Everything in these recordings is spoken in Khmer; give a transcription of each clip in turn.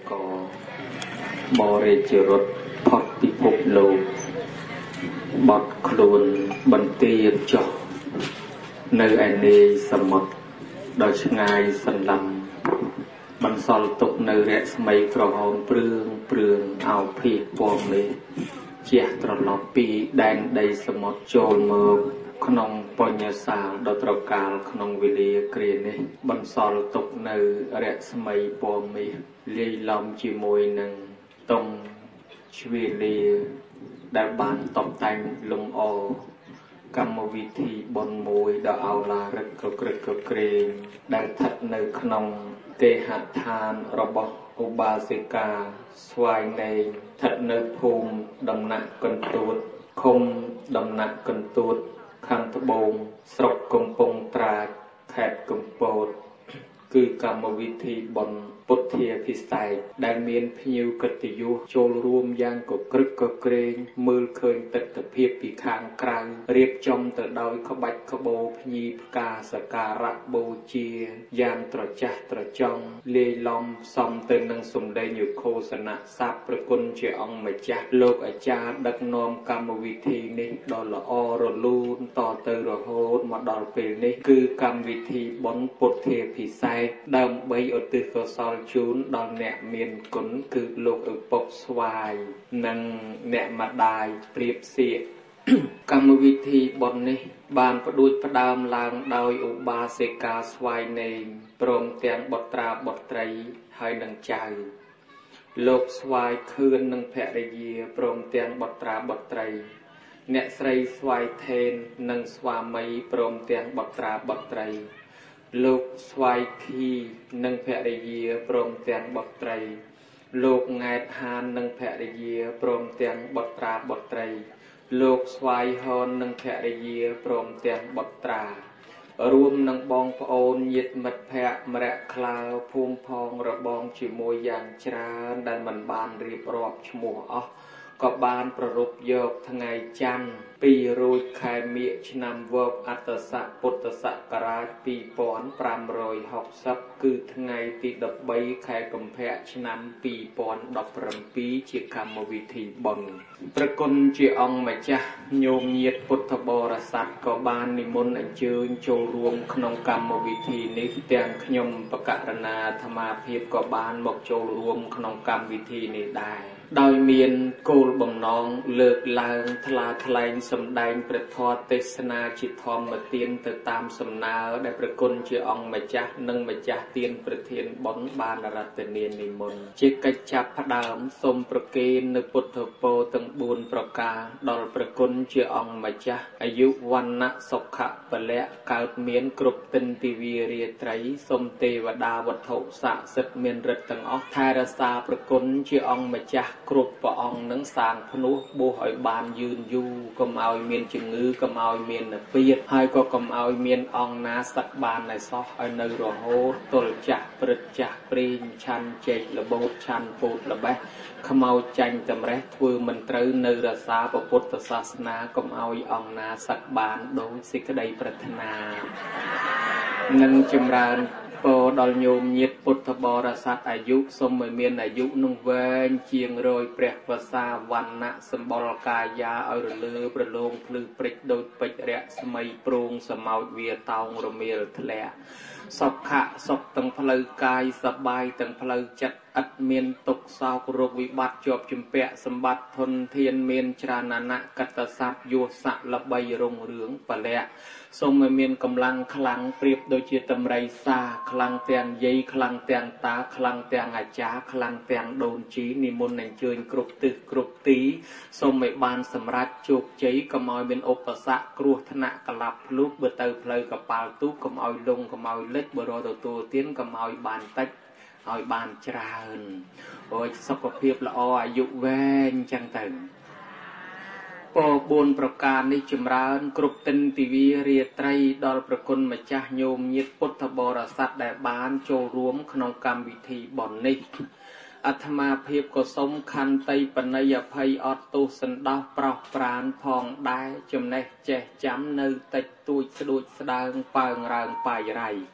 ก็บริจรดพอดพิภพโลกบอดครูนบันตีจอกในอันนี้สมุดโดยง่ายสันลำบรรสอลตกในเรศไม่กระหองเปลืองเอาเพียปวงเลยเจียตลอดปีแดนใดสมุดโจลเมือขนมปัญญาสาวดตรกาลขนมวิเลียเกรียนนี้บรรสอลตกในเรศไม่ปวงมีเลี้ยลำจีมวยหนึ่งตรงชีวิตเลียได้บานตบแต่งลงอกรรมวิธีบนมวยดาเอาลาเรกกระเกรงได้ทัดในขนมเกหทานระบบอุบาสิกาสวายในทัดในภูมิดำหนักกันตูดคมดำหนักกันตูดขังทบงสรกกมปงตราแขกกมโปดคือกรรมวิธีบนปุถเทียพิสัยได้เมียนพิวกติยุโจลรวมยังกกรึกเกรงมือเคยตัดตะเพียบปีคางกลางเรียบจอมแต่ดอยขบัดขโบพญีพกาสการะโบเจียยามตรจัตรจองเลลอมซอมเตือนนังสมได้อยู่โคสนะสับประกุลเจองมาจักโลกอาจารย์ดักนอมกรรมวิธีนี้ดอลอรลูนต่อเตอร์โฮดมาดอลเปนี้คือกรรมวิธีบนปุถเทียพิสัยดำใบอติกสอลจูนดอนแหนเมียนกุนคือโลกอุปกสวายนังแหนมาได้เปรียบเสียกรรมวิธีบนนี้บานประดุจประดามลางดอยอุบาสิกาสวายในปรมเตียงบตราบตรีให้นังใจโลกสวายคืนนังแผลเยียปรมเตียงบตราบตรีเนสไรสวายเทนนังสวามีปรมเตียงบตราบตรีโลกสวายพีนังแผลเยียปรมเตียงบตรีโลกไงทานนังแผลเยียปรมเตียงบตราบตรีโลกสวายฮอนนังแผลเยียปรมเตียงบตรารวมนังบองโอนยึดมัดแพะมระคลาวภูมิพองระบองจิมวยอย่างจราดันมันบานเรียบรอบชมัวก็บานประรบโยกทั้งไงจันปีรูดไข่เมียชนำวกอัตสะปุตสะกราชปีปอนปรามรอยหกซับคือทั้งไงติดดับใบไข่กำแพะชนำปีปอนดับรำปีเจียกรรมวิธีบนประกุลเจียองมาจ้ะโยมเยียดพุทธบริษัทก็บานนิมนต์อัญเชิญโจรวมขนมกรรมวิธีนี้เตียงขยมประกาศนาธรรมาเพียบก็บานบอกโจรวมขนมกรรมวิธีนี้ได้โดยเมียนโกลบ่มน้องเลิกลางทลาทลายสำแดงประทอเทศนาจิตทอมมาเตียนเติตามสำนาได้ประกุลเจียองมาจ้ะนึ่งมาจ้ะเตียนประเทียนบอนบานรัตเนียนนิมนต์จิกจับพระดามสมประเกณในปุถโปตั้งบุญประกาดอลประกุลเจียองมาจ้ะอายุวันนะสุขะเปละเกิดเมียนกรุบตินติวีเรียไตรสมเทวดาวัฏถุสะสิทธิ์เมียนรัตตังออกทายรสาประกุลเจียองมาจ้ะกรุบปองนังสางพนุบูหอยบานยืนยูกำเอาเมียนจึงงือกำเอาเมียนเปียดให้ก็กำเอาเมียนองนาสักบานในซอกในโรโหตลจักปริจักปรีนชันเจระโบชันปูดระเบะขมเอาจังจำเรทวมันตรึในรสาปพุทธศาสนากำเอาองนาสักบานโดยสิกได้ปรารถนานังจำรานโปดอลโยมยิดพุทธบริษัทอายุสมเมียนอายุนุ่งเวนเชียงโรยเปรียกภาษาวันนะสมบลกายาเอาเลือประโลงพลือปริกโดยปิเระสมัยปรุงสมัยเวียตองรมีทะเลศพขะศพตั้งพลายกายสบายตั้งพลายจัดอัดเมียนตกสาวโรควิบัติจบจุมเปะสมบัติทนเทียนเมียนจรานะกัตสัพยุสะละใบรงเหลืองปะเละสมเมียนกำลังคลังเปรียบโดยเจตมไรซาคลังเตียงยีคลังเตียงตาคลังเตียงอาจาคลังเตียงโดนจีนิมนต์ในเชิญกรุบตึกกรุบตีสมไม่บานสำรัดจุกจีกำมอยเป็นอุปสรรคกลัวธนะกลับลุกเบเตอร์เพลยกับปาลตุกกำมอยลงกำมอยเล็กบรอตัวเตี้ยนกำมอยบานตัดเอาบานจราหนโอ้ยสกปรกละออายุแวนจังตึงปอบุญประการในจุมรานกรุบตินติวีเรียไตรดอลประคุณมาจ้าโยมยิดพุทธบริษัทได้บานโจรวมขนมกรรมวิธีบ่อนนี้อัตมาเพียบก็สมคันไตปนัยภัยอดตุสันดาปราปรานพองได้จำเนเจจำในติดตุยสะดุดสดางปางรางปายไร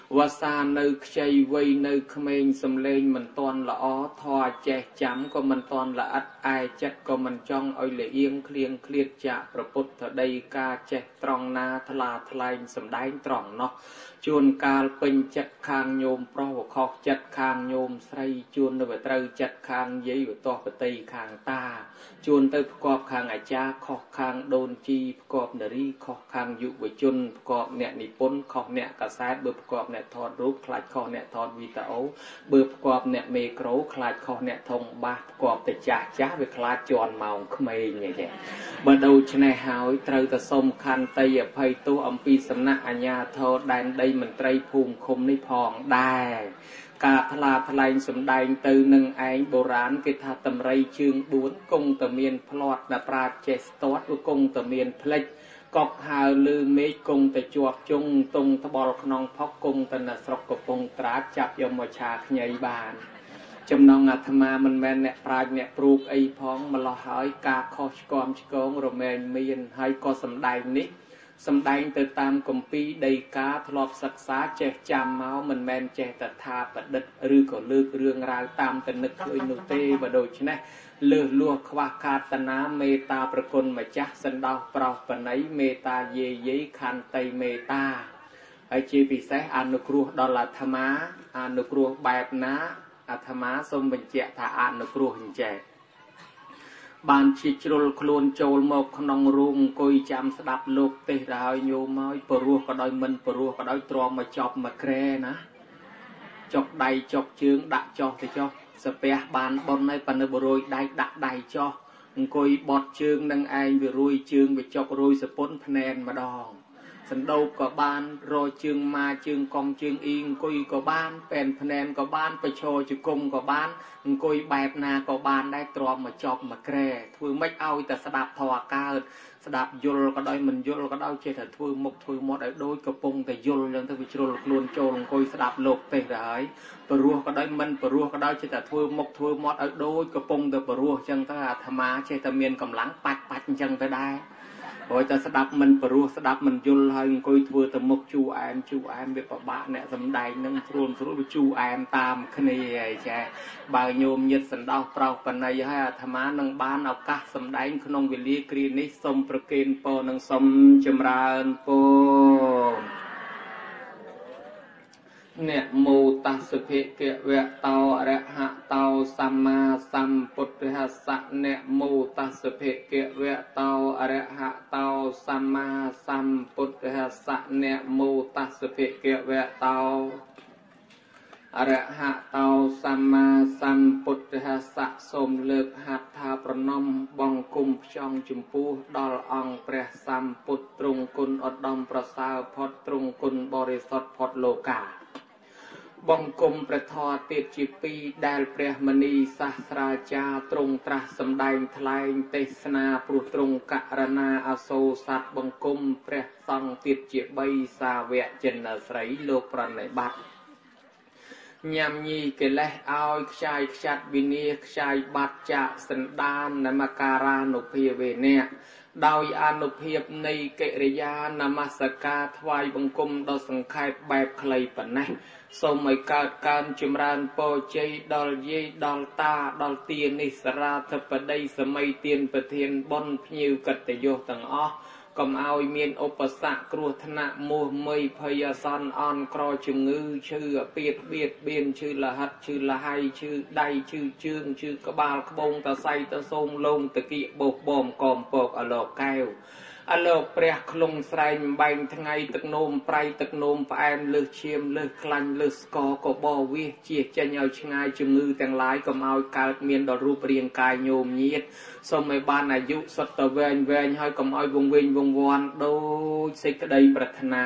ว่าซาในใจไว้ในเขมรสำเร็จมันตอนละอ้อทอแจจำก็มันตอนละอัดไอจัดก็มันจ้องเอาละเอียงเคลียงเคลียดจะประพุทธใดกาแจตรองนาทลาทลายสำได้ตรองเนาะจวนกาลเป็นจัดคางโยมเพราะว่าขอกจัดคางโยมใส่จวนในเตยจัดคางยี่อยู่ต่อปฏิคางตาจวนเตยประกอบคางอาจารย์ขอกคางโดนจีประกอบเนรีขอกคางยุบจุนประกอบเนี่ยนิพนธ์ขอกเนี่ยกระแสเบอร์ประกอบเนี่ยทอดรูปคลายขอกเนี่ยทอดวิตาโอเบอร์ประกอบเนี่ยเมโครคลายขอกเนี่ยทงบาประกอบแต่จ่าจ้าไปคลายจวนเมาเขมรอย่างเงี้ยมาดูชนะหายเตยแต่สมคันเตยภัยตัวอัมพีสำนักอัญญาโทแดนได้มันไตรภูมิคมในพองได้กาทลาทลายสำได้ตือหนึ่งไอโบราณกิธาตำไรชื่งบุญกงตะเมียนพลอดนาปราเจสตอดอุกงตะเมียนเพลกกอกหาลือเมฆกงแต่จวบจงตรงทบอลขนองพอกกงตะนสรกกปงตราจับยมชาขยายบานจำนองอาธมามันแมนเนี่ยปลายเนี่ยปลูกไอพองมาลอหายกาคอชกอมชกงโรแมนเมียนให้ก็สำได้นี้สำได้แต่ตามกรมปีได้กาทลอบศึกษาเจจามเมามันแมนเจตธาประดิษฐ์หรือก็เลือกเรื่องราวตามแต่นึกเคยนุเตบโดยชนะเลือกลวกควาคาตนาเมตาประกลมาจักสันดาวเปล่าปนัยเมตาเยเยคันไตเมตาไอจีพิเศษอนุครัวดอลลาร์ธรรมะอนุครัวแบบนะอาธรรมะสมบัญเจตาอนุครัวหินเจบานชิจรุลคลูนโจลมกขนองรุงกุยจำสดับโลกเตะรายโยมอยปรัวก็ได้มันปรัวก็ได้ตรอมมาจอบมาแครนะจอกใดจอกเชืองดักจอกแต่จอกสเปียบานบนในปันบรอยได้ดักใดจอกกุยบอดเชืองนังไอไปรุยเชืองไปจอกรุยสปนพแนนมาดองสันโดก็บานรอยเชืองมาเชืองกองเชืองอิงกุยก็บานเป็นพแนนก็บานไปโชจุกงก็บานกุยแบบนาก็บานได้ตรอมมาจอบมาแครถือไม่เอาแต่สดับทวากาสดับยุลก็ได้มันยุลก็ได้เจตถือมกถือมดไอ้โดยกระปงแต่ยุลยังถือวิจรุลคลวนโจลกุยสดับโลกเตะไรปรัวก็ได้มันปรัวก็ได้เจตถือมกถือมดไอ้โดยกระปงแต่ปรัวจังถ้าธรรมะเจตเมียนกำลังปัดจังแต่ได้โอ้ยแต่สดับมันปรัวสดับมันยุลให้กุยถือแต่มกจูแอมเบบปะเนี่ยสำได้นั่งสรุปจูแอมตามคณีใช่บางโยมยึดสันดาวเปล่าปันในให้ธรรมะนังบ้านเอากะสำได้ขนมวิลีกรีนิสมประเคนโปนังสมจำราญโปเนี่ยมูตัสเพเกเวเตาอระหะเตาสัมมาสัมพุทธัสสะเนี่ยมูตัสเพเกเวเตาอระหะเตาสัมมาสัมพุทธัสสะเนี่ยมูตัสเพเกเวเตาอระหะเตาสัมมาสัมพุทธัสสะสมเลิกหัตถาประนมบังคุมช่องจุมพูดอลองเปรสัมพุทตรงกุลอดดมประสาพอดตรงกุลบริสุทธิ์พอดโลกาบังคุมประทอติดจีปีได้เปรมณีศาสตราจาตรงตรัสสำได้ทลายเตสนาปรุตรงกะรณาอโศสัตบังคุมเปรสังติดจีใบสาเวจนสไรโลกประในบัตยามยีเกล้เอาชายชัดวินีชายบัตจะสันดานนามการานุเพียเวเนดาวอนุเพียบในเกริยานามสกาทวายบังคุมดอสังขายแบบใครปนนะสมัยการจุมรานโปเจดอลเยดอลตาดอลเตียนิสราธปได้สมัยเตียนประเทียนบนพิวกัตโยตังอ้อกำเอาเมียนอุปสรรคกรุธนะมัวเมยพยาสันอ่อนครอจึงงือชื่อเปียดเบียนชื่อละหัดชื่อละไฮชื่อใดชื่อเชื่องชื่อกบาลขบงตะไซตะทรงลงตะกี้โบกบอมกอมปอกอโลกแก้วอโลกเปรียกลงใส่ใบทั้งไงตึกโนมไปตึกโนมไปแอมเลือกเชียมเลือกคลันเลือกสกอก็บอวิเจียจะเหนียวชงายจึงงือแต่งหลายก็เอาการเมียนดอรูปเรียงกายโยมยีดสมัยบ้านอายุสตะเวนให้ก็เอาวงเวียนวงวอนโดยสิกระไดปรารถนา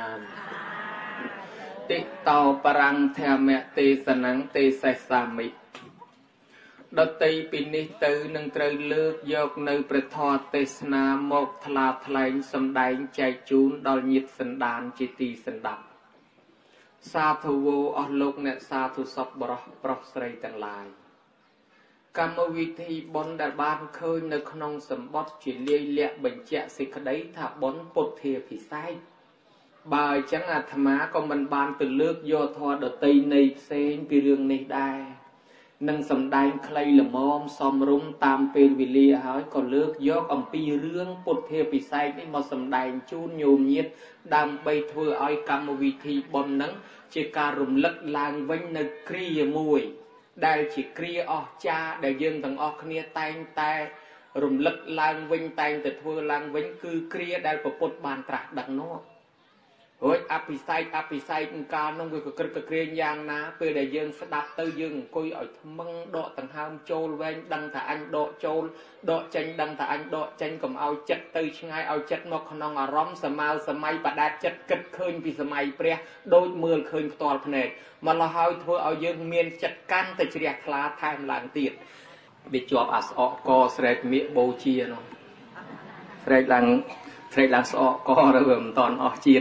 ติต่อปรังแถมเตสนังเตใส่สามิดตีปินิตือหนึ่งตรเลือกยกในประทอเตสนาโมกทลาทลายสำได้ใจจูนดอลยิดสันดานจิตีสันดับซาทูโวอโลกเนซาทูศพบรอปรสไรต่างลายกรรมวิธีบนดับบานเคยในขนมสมบัติจีเลียเละบัญเจสิกได้ถ้าบนปดเทียผิไซ bà chẳng thà má có mình ban từ nước do thoa đợt tây này xem pi rương này đai nâng sầm đai khay là mom xóm rung tam pê vì lia hỏi còn nước do ông pi rương bột theo pi say cái mà sầm đai chun nhôm nhiệt đang bay thưa ai cam vị thi bom nắng chỉ ca rùm lật làng vinh nơi kia mùi đại chỉ kia cha đại dương thằng kia tay tay rùm lật làng vinh tay từ thưa làng vinh cứ kia đại bột bàn trạc đằng nó ôi áp say ca nông người cực kia giang ná về đại dương sẽ đặt tới dương coi ở măng độ tầng ham trôi ven đăng thả anh độ tranh đăng thả anh độ tranh cầm ao chất tới ngay ao chất nó không nong ở róm sầm mai bà đạt chất kết khơi vì sầm mai pre đôi mưa khơi toàn này mà là hai thưa ao dương miền chất can tới chỉ đẹp lá tham làng tiệt bị chọp co srek miệng bầu chia nó srek làng co rồi toàn chiết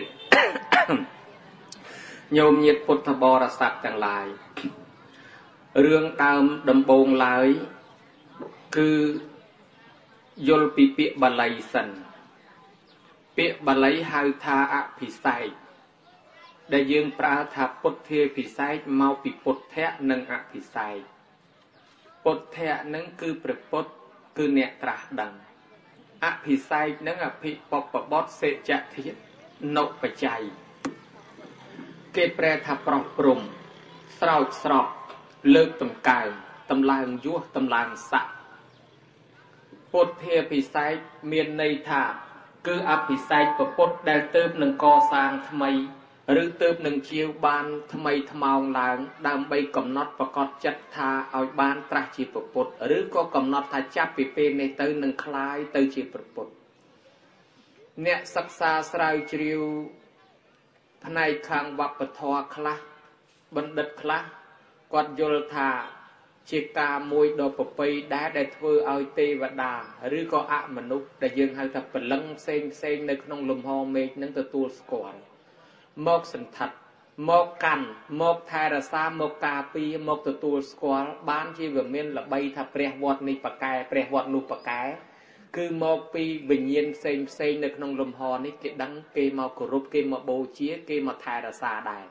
โยมnhiệtพุทธบริษัทទាំងឡាយរឿងដើមដំបូងឡើយគឺយល់ពីពាក្យបាលីសិនពាក្យបាលីហៅថាអភិសេកដែលយើងប្រើថាពុទ្ធាភិសេកមកពីពុទ្ធៈនិងអភិសេកពុទ្ធៈនឹងគឺព្រះពុទ្ធគឺអ្នកត្រាស់ដឹងអភិសេកនឹងអភិបពបតសេចក្តិនុបច្ច័យគេប្រែថាប្រោះព្រំស្រោចស្រពលើកតម្កើងតម្លើងយោះតម្លើងស័កពុទ្ធាភិសេកមានន័យថាគឺអភិសេកពុទ្ធដែលទើបនឹងកសាងថ្មីឬទើបនឹងជាវបានថ្មីថ្មោងឡើងដើម្បីកំណត់ប្រកបចិត្តថាឲ្យបានត្រាស់ជាពុទ្ធឬក៏កំណត់ថាចាប់ពីពេលនេះទៅនឹងคล้ายទៅជាពុទ្ធអ្នកសិក្សាស្រាវជ្រាវផ្នែកខាងវប្បធម៌ខ្លះបណ្ឌិតខ្លះគាត់យល់ថាជាការមួយដ៏ប្រពៃដែលធ្វើឲ្យទេវតាឬក៏អមនុស្សដែលយើងហៅថាព្រលឹងផ្សេងនៅក្នុងលំហមេឃនឹងទទួលស្គាល់មកសន្ធិដ្ឋមកកាន់មកថែរក្សាមកការពារមកទទួលស្គាល់បានជាវាមានល្បីថាព្រះវត្តនេះបកែព្រះវត្តនោះបកែគឺមកពីវិញ្ញាណផ្សេងនៅក្នុងលំហនេះគេដឹងគេមកគោរពគេមកបូជាគេមកថែរក្សាដែរ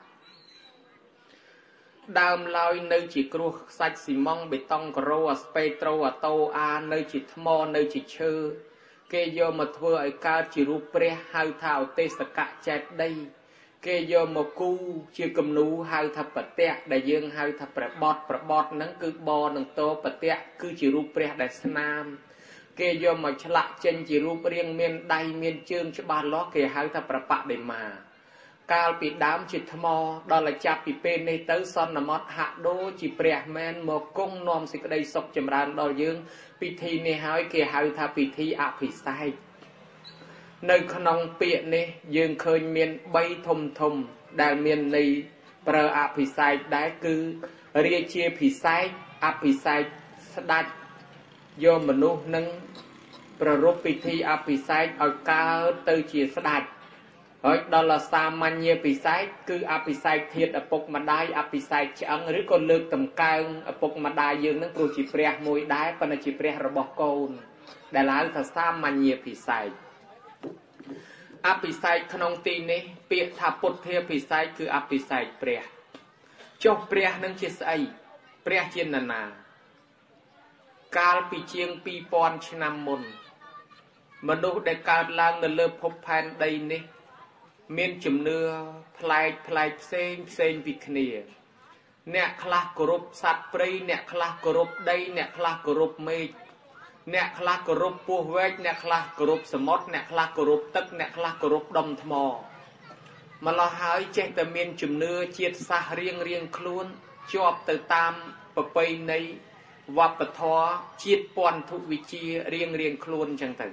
ដើមឡើយនៅជាគ្រោះខ្សាច់ស៊ីម៉ង់បេតុងការ៉ូអាស្ពេត្រូអាតូអានៅជាថ្មនៅជាឈើគេយកមកធ្វើឲ្យកើតជារូបព្រះហៅថាឧទេសកចេតិយគេយកមកគូជាគំនូហៅថាបតៈដែលយើងហៅថាប្របត់ហ្នឹងគឺបនឹងតបតៈគឺជារូបព្រះដែលស្នាមគេយកមកឆ្លាក់ចេញជារូបរាងមានដៃមានជើងច្បាស់លាស់គេហៅថាប្របដិមាកាលពីដើមជាថ្មដល់តែចាប់ពីពេលនេះទៅសន្មតហាក់ដូចជាព្រះមែនមកគង់នាំសេចក្តីសុខចម្រើនដល់យើងពិធីនេះហើយគេហៅថាពិធីអភិសេកនៅក្នុងពាក្យនេះយើងឃើញមាន3ធំដែលមានន័យប្រើអភិសេកដែរគឺរាជាភិសេកអភិសេកស្ដេចយកមនុស្សនឹងប្រារព្ធពិធីអភិសេកឲ្យកើតទៅជាស្ដេចហើយដល់សាមញ្ញពិសេសគឺអភិសេកធាតុឪពុកម្ដាយអភិសេកឆ្អឹងឬក៏លើកតម្កើងឪពុកម្ដាយយើងនឹងព្រោះជាព្រះមួយដែរប៉ុន្តែជាព្រះរបស់កូនដែលហៅថាសាមញ្ញពិសេសអភិសេកក្នុងទីនេះពាក្យថាពុទ្ធាភិសេកគឺអភិសេកព្រះចុះព្រះនឹងជាស្អីព្រះជានរណាកាលពីជាង 2000 ឆ្នាំមុនមនុស្សដែលកើតឡើងនៅលើភពផែនដីនេះមានជំនឿប្លែកផ្សេងពីគ្នាអ្នកខ្លះគោរពសត្វព្រៃអ្នកខ្លះគោរពដីអ្នកខ្លះគោរពមេឃអ្នកខ្លះគោរពពស់វែកអ្នកខ្លះគោរពសមុទ្រអ្នកខ្លះគោរពទឹកអ្នកខ្លះគោរពដុំថ្មម្ល៉េះហើយចេះតែមានជំនឿជាតិសាសន៍រៀងខ្លួនជាប់ទៅតាមប្រពៃណីវប្បធម៌ជាតិពន្ធុវិជ្ជារៀងខ្លួនអញ្ចឹងទៅ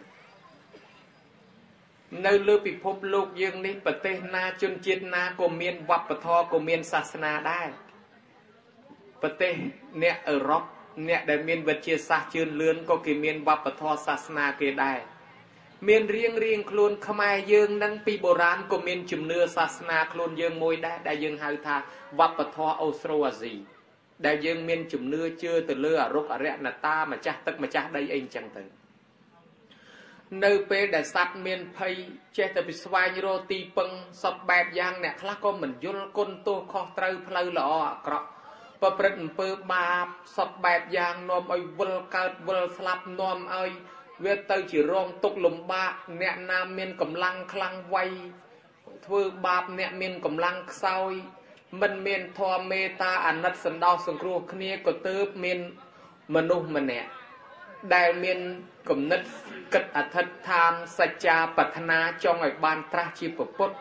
នៅលើពិភពលោកយើងនេះប្រទេសណាជនជាតិណាក៏មានវប្បធម៌ក៏មានសាសនាដែរប្រទេសអ្នកអឺរ៉ុបអ្នកដែលមានវិទ្យាសាស្ត្រជឿនលឿនក៏គេមានវប្បធម៌សាសនាគេដែរមានរៀងខ្លួនខ្មែរយើងនឹងពីបុរាណក៏មានជំនឿសាសនាខ្លួនយើងមួយដែរដែលយើងហៅថាវប្បធម៌អូស្ត្រូអាស៊ីដែលយើងមានជំនឿជឿទៅលើអរុក្ខអរិយណតាម្ចាស់ទឹកម្ចាស់ដីអីអញ្ចឹងទៅ nơi bê đã sát miền phây che từ bị xoay như rô tì bưng sập bẹp giang nè khá có mình vô côn tô khó trâu phơi lọ cọ và bật bơ ba sập bẹp giang nôm ơi vul cợt vul slap nôm ơi về tới chỉ rong tục lùm ba nè nam miền cầm lăng khăng vay thưa bạp nè miền cầm lăng soi mình miền thò mê ta ảnh nát sần đau sần cua khnia có tớ miền mình nu mình nè đại miền cầm nát cất ở thật tham sacha patana cho ngày ban tra chi phật phật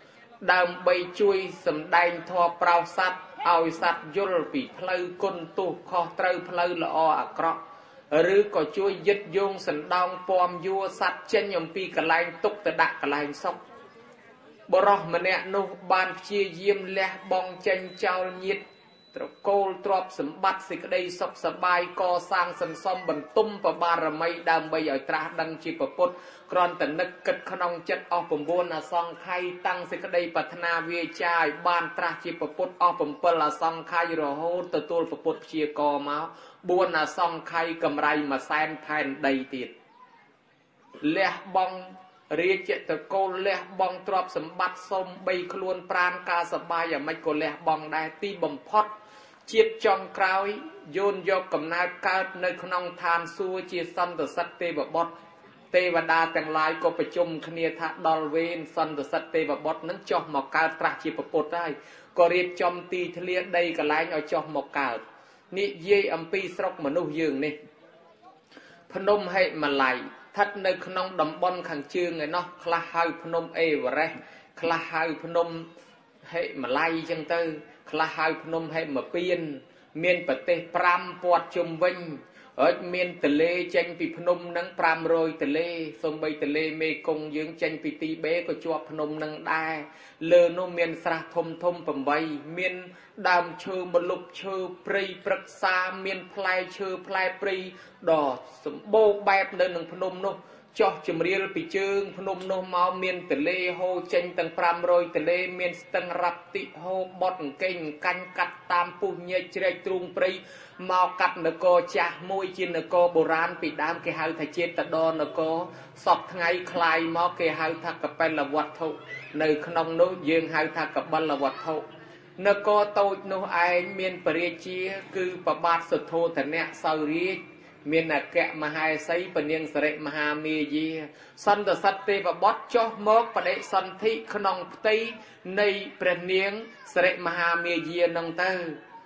đam bay chui sầm đai thò prao sát ao sát yul bị phơi côn tu kho trâu phơi lọ à cọ rứ có chui dứt dung sần đong pom vua sát chân nhom pi cả lai tục từ đạc cả lai sócบรอมันเนี่ยนุบานเชียเยี่ยมและบองเจนเจ้าnhiệtตรโกลตรอบสมบัติสิกได้สบสบายก่อสร้างสันสมบรรทุมประบารมีดำใบใหญ่ตราดังจีปปุตกรอนแต่นึกกึดขนองจัดออกผมบัวนาซองไข่ตั้งสิกได้ปัฒนาเวียจายบานตราจีปปุตออกผมเปล่าซองไข่รอโหตตัวปปุตเชียกอมาบัวนาซองไข่กำไรมาแซนแทนใดติดเละบองเรียเจตโกเละบองตรอบสมบัติสมใบคลวนปราณกาสบายอย่าไม่โกเละบองได้ตีบ่มพอดเจียบจองกราวโยนยกกับนาเกิดในขนองทานซัวเจียสันตสัตเตบดเทวดาแต่งลายก็ประชุมคเนียทะดอลเวนสันตสัตเตบดนั้นจ่อหมอกเกิดตราชีปปุตได้ก็เรียบจอมตีทะเลได้กับลายเอาจ่อหมอกเกิดนี่เย่อัมพีสรกมนุษย์ยืงนี่พนมให้มาไหลทัดในขนมดำบอนขังเชืองไงเนาะคลาหายพนมเอวะไรคลาหายพนมให้มาไล่จังเตอคลาหายพนมให้มาเปลี่ยนเมียนปะเตปรำปวดจมวิญเมียนทะเลจังปีพนมนังปรำโรยทะเลสมใบทะเลเมกงยืงจังปีตีเบก็จวบพนมนังได้เลโนเมียนสระทมทมปมใบเมียนดามเชือบลุกเชือปรีปรักษาเมียนพลายเชือพลายปรีดอสมโบแบบเดินหนึ่งพนมโนจอจมเรียลปีเชิงพนมโนเมาเมียนทะเลโฮจังตังปรำโรยทะเลเมียนตังรับติโฮบดเก่งกันกัดตามปุ่นเยจเรตรุงปรีมากัดนกจ่ามวยจินนกโบราณปีดามเกหาทะเจตดอนกสอบไงคลายมาเกหาทักกับเป็นละวัตถุในขนมโนยืงหาทักกับบัลละวัตถุนกโตโนไอเมียนปริเชียคือประบาทสุดโทแต่เนสารีเมียนแกะมหาไซปเนียงเสรมหาเมียสันตสัตเตปบดจ่อมกประเดสันทิขนมตีในประเนียงเสรมหาเมียนังเตอ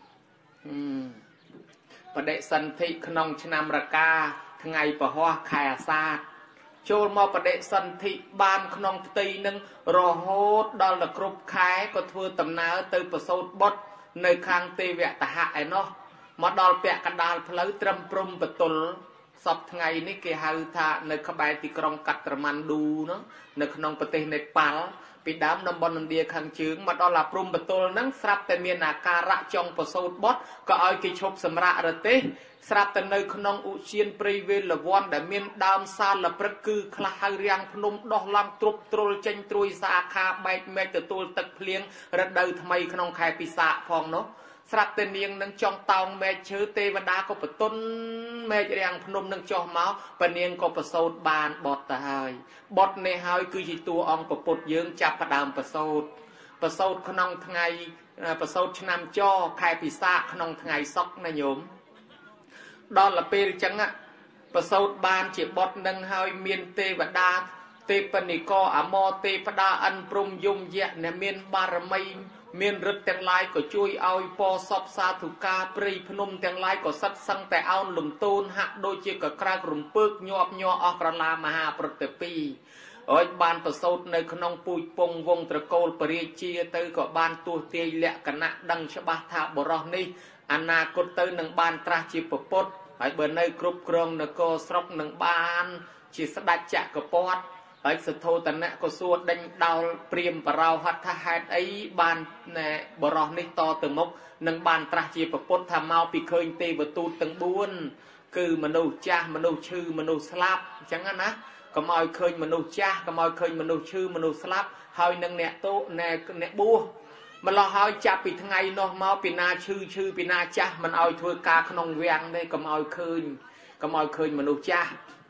ประเดสันทิขนมชนามรากาทั้งไงปะหัวขายซาโจลมาประเดสันทิบานขนมตีนึงรอโฮดดอลกรุบขายก็ทั่วตำนาเตยประสดบดในคางเตเวตหะไอเนาะมาดอลเปียกันดาลเพลย์ตรมปรุมประตุลสอบไงนี่เกี่ยวกับในขบายติกรองกัตรมันดูเนาะในขนมประเทศในปาลปีดามนำบอลนันเดียขังชื้งมาดอลปรุมประตุลนั่งสลับแต่เมียนาการะจองประสูตรบดก็เอากิชบสำระระเตสลับแต่ในขนมอุเชียนปริเวลวันแต่เมียนดามซาลประคือคลายเรียงพนมดอกลำตรุบตรุลเจนตรุยสาคาใบเมตตัวตึกเพลียงระเดยทำไมขนมไข่ปิศาพองเนาะสลับแต่เนียงนังจองเตาแม่เชื้อเทวดาก็ประต้นแม่เรียงพนมนังจองเมาปเนียงก็ประสูตรบานบอดตายบอดในหายคือจีตัวองประปุดเยื้องจับประดามประสูตรขนมทไงประสูตรชนำจ่อไข่ปิศาขนมทไงซอกนายโยมดอนละเปรจังอะประสูตรบานจีบอดนังหายเมียนเทวดาเตปนิกอโมเทวดาอันปรุมยุมเยะเนี่ยเมียนบารมีเมียนรึแต่งลายก็ช่วยเอาปอสอบซาถุกาปรีพนมแต่งลายก็สัดสังแต่เอาหลุมตูนหักโดยเชี่ยกับกระกลุ่มปึกยอบยอออกระลามหาปรตปีบานประสูตรในขนมปุยปงวงตะโกลปริเชียเตยก็บานตัวเตียเละกันนะดังฉบับทาบรอนี่อนาคตเตยหนึ่งบานตราจีปปดไอเบอร์ในกรุบกรองนโกสรกหนึ่งบานจีสดัดจักกปอดไอ้สุดโทตันนะก็สวดดังดาวเปรียมปราวหัตถหัดไอ้บานเนี่ยบรอนิตอตึงมกหนึ่งบานตราจีปปดทำเมาปีเคยตีประตูตึงบุญคือมนุษย์จ้ามนุษย์ชื่อมนุษย์สลับจังงั้นนะก็มาเคยมนุษย์จ้าก็มาเคยมนุษย์ชื่อมนุษย์สลับหอยหนึ่งเนี่ยโตเนี่ยบัวมันเราหอยจับปีทั้งไงเนาะมาปีนาชื่อปีนาจ้ามันเอาถ้วยกาขนมเวียงได้ก็มาเคยมนุษย์จ้า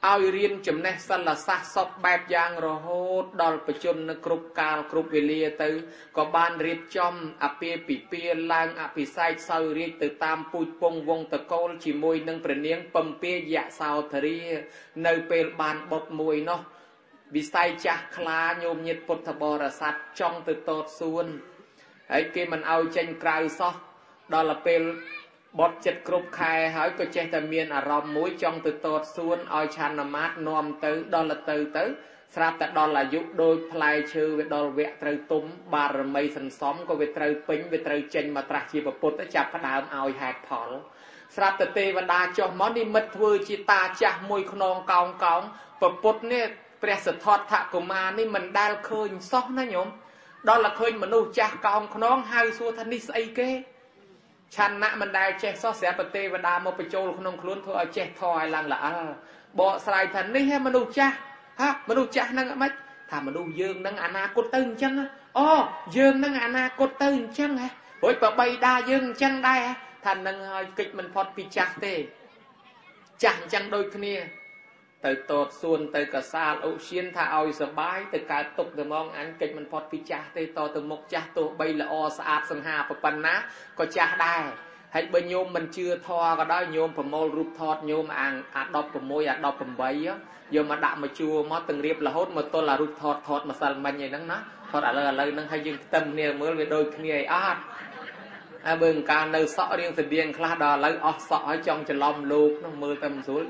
ao riêng chấm này sân là sát sọc bẹp giang rồi hốt đòn phải chôn nó cướp cal cướp về lia từ có ban riết chom apie pipia lang apie sai sau riết từ tam pui pong vong từ câu chỉ môi nâng phần niếng pầm pia dạ sao thề nơi pel ban bột mùi nó bị sai chặt khla nhôm nhiệt bột thập bò sạt trong từ tọt xuân ấy kia mình ao tranh cài so đó là pel bọt chật cướp khai hỏi có che tầm miên à ròm mũi trong từ tọt xuân ao chan nằm mát nom tới đó là từ tới sắp tại đó là giúp đôi play chư về đó vẽ trời túm bà rồi mây sần xóm có về trời pính về trời tranh mà trạc chi và bột tới chạp phát đám ao hạt phỏ sắp tại tê và đa cho món đi mất vừa chi ta chạc mùi khôn cong và bột nè bè sật thọt thạ của mà ni mình đang khơi xót nó nhổm đó là khơi mà nô chạc cong khôn hai xua thân đi xây kê chăn nạ mình đang che xót xẻ bật tê và đa một bề trâu khôn khôn thôi che thoi lăng là bỏ xài thần đi hay mà nô chạc ha mà nô chạc năng mất thà mà nô dương năng ana cốt tân chăng dương năng ana cốt tân chăng ha với bà bay đa dương chăng đây thành năng kịch mình phật bị chạc tê chẳng chăng đôi kia từ tột xuân từ cả xa ưu xuyên thà oi sờ bái từ cả tục từ mong anh kịch mình phật bị chạc tê to từ một chạc tổ bay là o sạch sân hà và pan ná có chạc đai hay bên nhôm mình chưa thoa cái đó nhôm phẩm môi rụp thọt nhôm ăn đọc phẩm môi đọc phẩm bấy á giờ mà đạm mà chua mót từng riệp là hốt mà tôi là rụp thọt mà sần mình vậy nó thọt là lời nâng hay dương tâm nè mới về đôi kia bừng cả nơi sọ riêng từ riêng khá đò lấy sọ ở trong chân lòng luộc nó mưa tâm xuống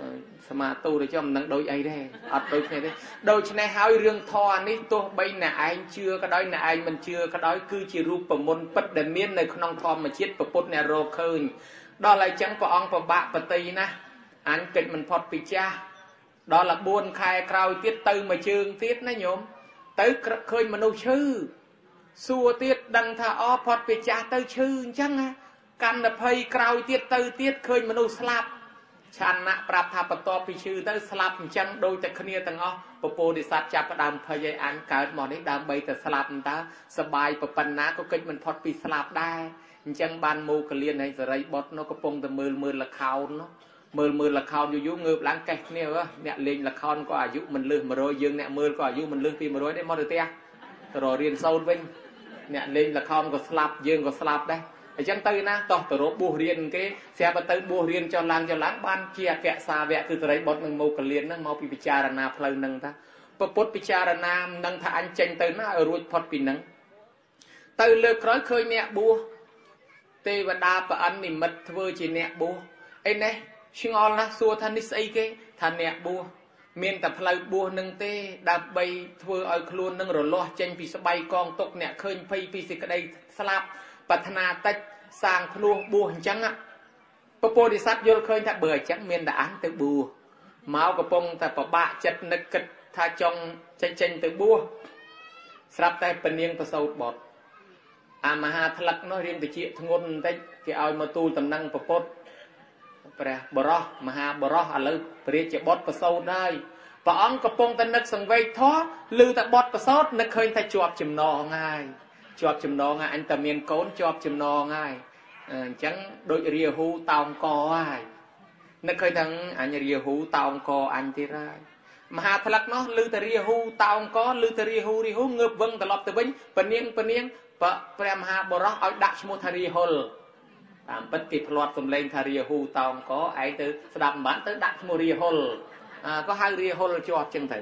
mà tu để cho mình nâng đôi ấy đây đôi này đây đôi này háo riêng thoa ní tôi bây nè anh chưa cái đói nè anh mình chưa cái đói cứ chỉ rụp vào môn bất đền miên này không thò mà chết vào bột nè rô khơi đó là chẳng có ông và bạc và tì nè anh kịch mình phật bị cha đó là buôn khai krao tiết tư mà chương tiết nó nhổm tới khơi mà nô chư xua tiết đăng thà phật bị cha tới chư chăng căn là phây krao tiết tư tiết khơi mà nô slap chăn nạ prap thà bật to bị chư tới slap chăng đôi tại khnia tầng popo đi sát chạp đàm phơi dây anh cài mòn đấy đàm bay từ slap ta sờ bài bật pan ná có kịch mình phật bị slap đai chăng ban mù cái liên này rồi bọt nó có pong từ mưa là khao nó mưa là khao dù ngợp lãng cách nè nè lên là khao cóอายุ mình lương mà rồi dương nè mưa cóอายุ mình lương thì mà rồi đấy mò được tia rồi riêng sâu vinh nè lên là khao có slap dương có slap đây chẳng tới na tỏ tổ bùa riêng cái xe bắt tới bùa riêng cho láng ban chia kẹt xa vẽ từ đấy bọt nâng mù cái liên nó mau bị cha na phơi nâng ta bột bị cha na nâng thà anh tranh tới nó ở ruột phật bị nâng từ lừa khói khơi nè bùa tê và đa và anh thì mật vơ chỉ nè bùa anh này xin on là xua thân đi xây cái thà nè bùa miền tập phơi bùa nâng tê đạp bay vơ ở luôn nâng rồi lo tranh vì sẽ bay con tộc nè khơi phay vì cái đây slapปัฒนาตัดสร้างพลูบัวจังพระโพธิสัตว์ยลเคยถ้าเบื่อจังเมียนด่านตัวบัวเมาส์กระปงแต่ปะบะจัดนึกกัดถ้าจงเจนตัวบัวสลับแต่เป็นเนียงประสูตรบดมหาทลักน้อยเรียนตะเจียทงนแต่เกี่ยวมาตูตำนังประพดแปรบรอมหาบรออะไรเปรียจะบดประสูตรได้ปะอังกระปงแต่นึกสังเวชท้อลือแต่บดประสูตรนึกเคยถ้าจวบจิมนอง่ายจอบจำนองanh ta miền cốnจอบจำนองngay chẳng đội rìa hú tàu co ai nó khơi thằng anh rìa hú tàu co anh thì ra mà hà thắc nó lư tờ rìa hú tàu có lư tờ rìa hú ngợp vâng tờ lọp tờ bính phần niên và prem hà bờ rót ở đặt mua thà rìa hol tạm bất kỳ plot tụm lên thà rìa hú tàu có ai từ đạp bán tới đặt mua rìa hol có hai rìa hol cho chân thử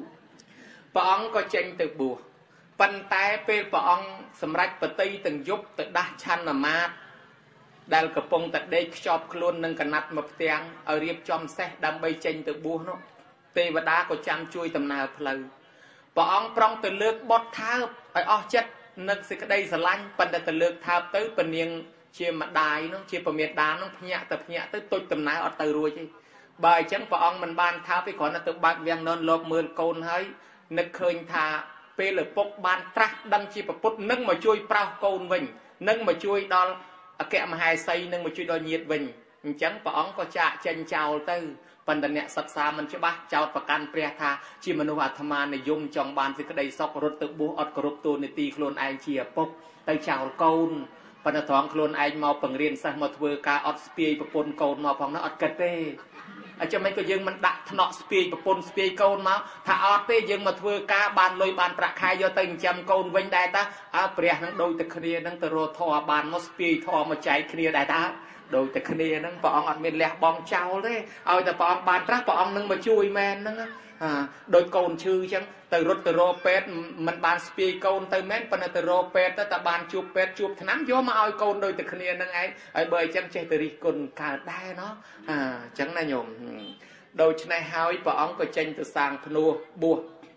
bóng có tranh từ bùaปันแต่เป็นปองสำหรับปฏิตึงยุบตึกดัชชันมาได้กระปงตึกได้ชอบคลุนนึงกันนัดมาเตียงเอาเรียบจอมเสดดำใบเจนตึกบัวเนาะเทวดาก็จำช่วยตำนาเพลย์ปองปรองตึกเลือกบดเท้าไออจัดนึกสิกได้สลันปันแต่ตึกเลือกเท้าตื้อเป็นยังเชี่ยมาได้เนาะเชี่ยประเมียดาเนาะพญาตึกพญาตื้อตุยตำนาเอาตึกรวยจีใบจังปองมันบานเท้าไปขอนัตึกบานเวียงนอนหลบมือโกนให้นึกเคยทาเปลือกปกบานตรักดังชีปปุตนึ่งมาช่วยเปล่าโกนวิญนึ่งมาช่วยดอลแกะมาหายไซนึ่งมาช่วยดอลเยียดวิญจังปองก็จะเจนเจ้าตื้อปันตะเนี่ยศึกษามันใช่ปะเจ้าประกันเปรียธาชีมนุษย์ธรรมาในยมจองบานสิกระไดซอกรถตึกบัวอดกรุบตัวในตีโคลนไอเชียปกไตเจ้าโกนปันท้องโคลนไอมาปังเรียนสักมาทเวกาอดสเปียปปนโกนมาพองนั้นอดกระเต้ cho mấy cái dương mình đặt nọ spy và pôn spy côn máu thà ọt tê dương mà thưa cá bàn lôi bàn bạc khai do tình chăm côn vinh đại ta bè năng đôi từ kia năng từ rô thò bàn nó spy thò mà chạy kia đại ta đôi từ kia năng bọn ọt miền lẹ bom trao đấy ôiแต่bọn bàn trắc bọn năng mà chui men năng đôi côn chư chẳng từ rô pet mình bàn spy côn từ men pan từ rô pet ta bàn chụp pet chụp nắm gió mà ôi côn đôi từ kia năng ấy bởi chẳng chơi từ đi côn cả đai nó chẳng là nhổm đôi chân này hai bọn ông có tranh từ sang phnua bùa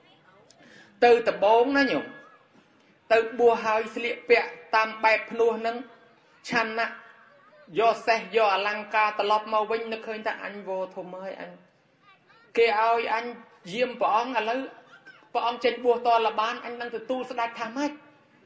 từ tập 4 nó nhổm từ bùa hai sliệp bẹ tam bài phnua nâng chăn á do xe do lăng ca tờ lọp màu vinh nó khơi ta anh vô thô mới anh kêu ơi anh diêm bọn ông lấy bọn ông tranh bùa to là bán anh đang từ tu sẽ đặt tham hết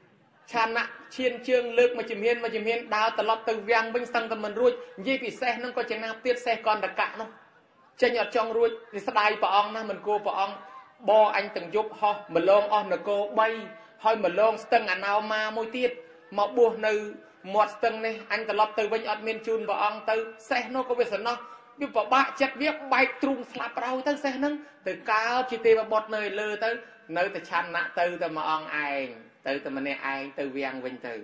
chăn á chiên chương lược mà chìm hiên đào tờ lọp từ vàng vinh sang tờ mình ruột dây bị xe nó có chừng nào tiết xe còn đặc cả nó chơi nhọt trong ruột thì sẽ đai bọn ông mình cô bọn ông bo anh từng giúp ho mà lông on là cô bay hơi mà lông từng anh nào mà môi tiết mà bùa nơi một từng này anh tờ lọp từ vinh ọt miên chun bọn ông từ xe nó có việc sẵn nó biết bỏ bạ chất viết bay trung slap rau tới xe nâng từ cao chỉ tê và bọt nơi lơ tới nơi từ chăn nạ từ từ mà ông ai từ từ mà nè ai từ viang vinh từ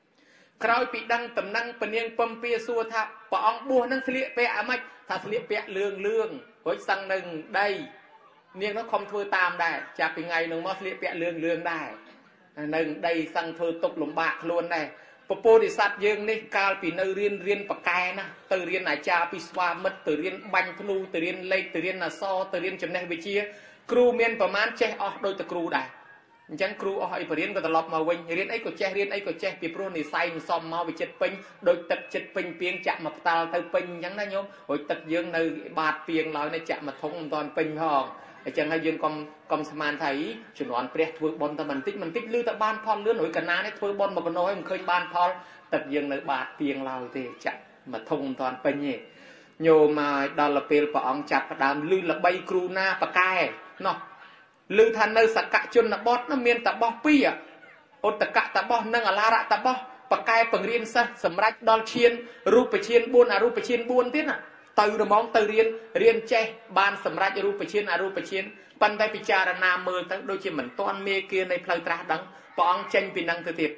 khói bị đăng tầm năng phần niên pâm pia xua thà bỏ ông bùa năng sliệp bẹ mạch thà sliệp bẹ lương với sang nâng đây niên nó không thua tam đây chả bị ngày nó mất sliệp bẹ lương đây nâng đây sang thua tục lủng bạc luôn đây popo thì sát dương này cao bị nơi riêng bạc cài na từ riêng này cha bị xóa mất từ riêng banh pnu từ riêng lây từ riêng là so từ riêng chấm này bị chia kêu miềnประมาณ che đôi từ kêu đây chẳng kêu ở hai riêng có tờ lọp mà vinh riêng ấy có che bị pro này say xòm mau bị chết pin đôi tật chết pin pieng chạm mà tao từ pin chẳng đấy nhôm hồi tật dương nơi bạt pieng nói này chạm mà thông toàn pin hòn chẳng hay dương com sman thấy chuyển đoán pre thưa bon ta mình tích lưu ta ban phòn lươn nổi cả ná đấy thưa bon mà còn nói mình khơi ban phòn tật dương nơi bạt pieng lao thì chạm mà thông toàn pin nhỉ nhiều mà đó là pel của ông chặt đàm lưu là bay kru na bạc cài nó lưu thành nơi sạc cả chun là bót nó miên ta bót pi à ôn ta cả ta bót nâng à la rạ ta bót bạc cài bằng riêng sa sầm rách đòn chiên rup chiên buôn tiết à từ rồi mong từ riêng che ban sầm rách rup chiên pan tay pichara na mơ tới đôi khi mình toan mê kia này phơi tra đắng bọn tranh pin năng từ tiệp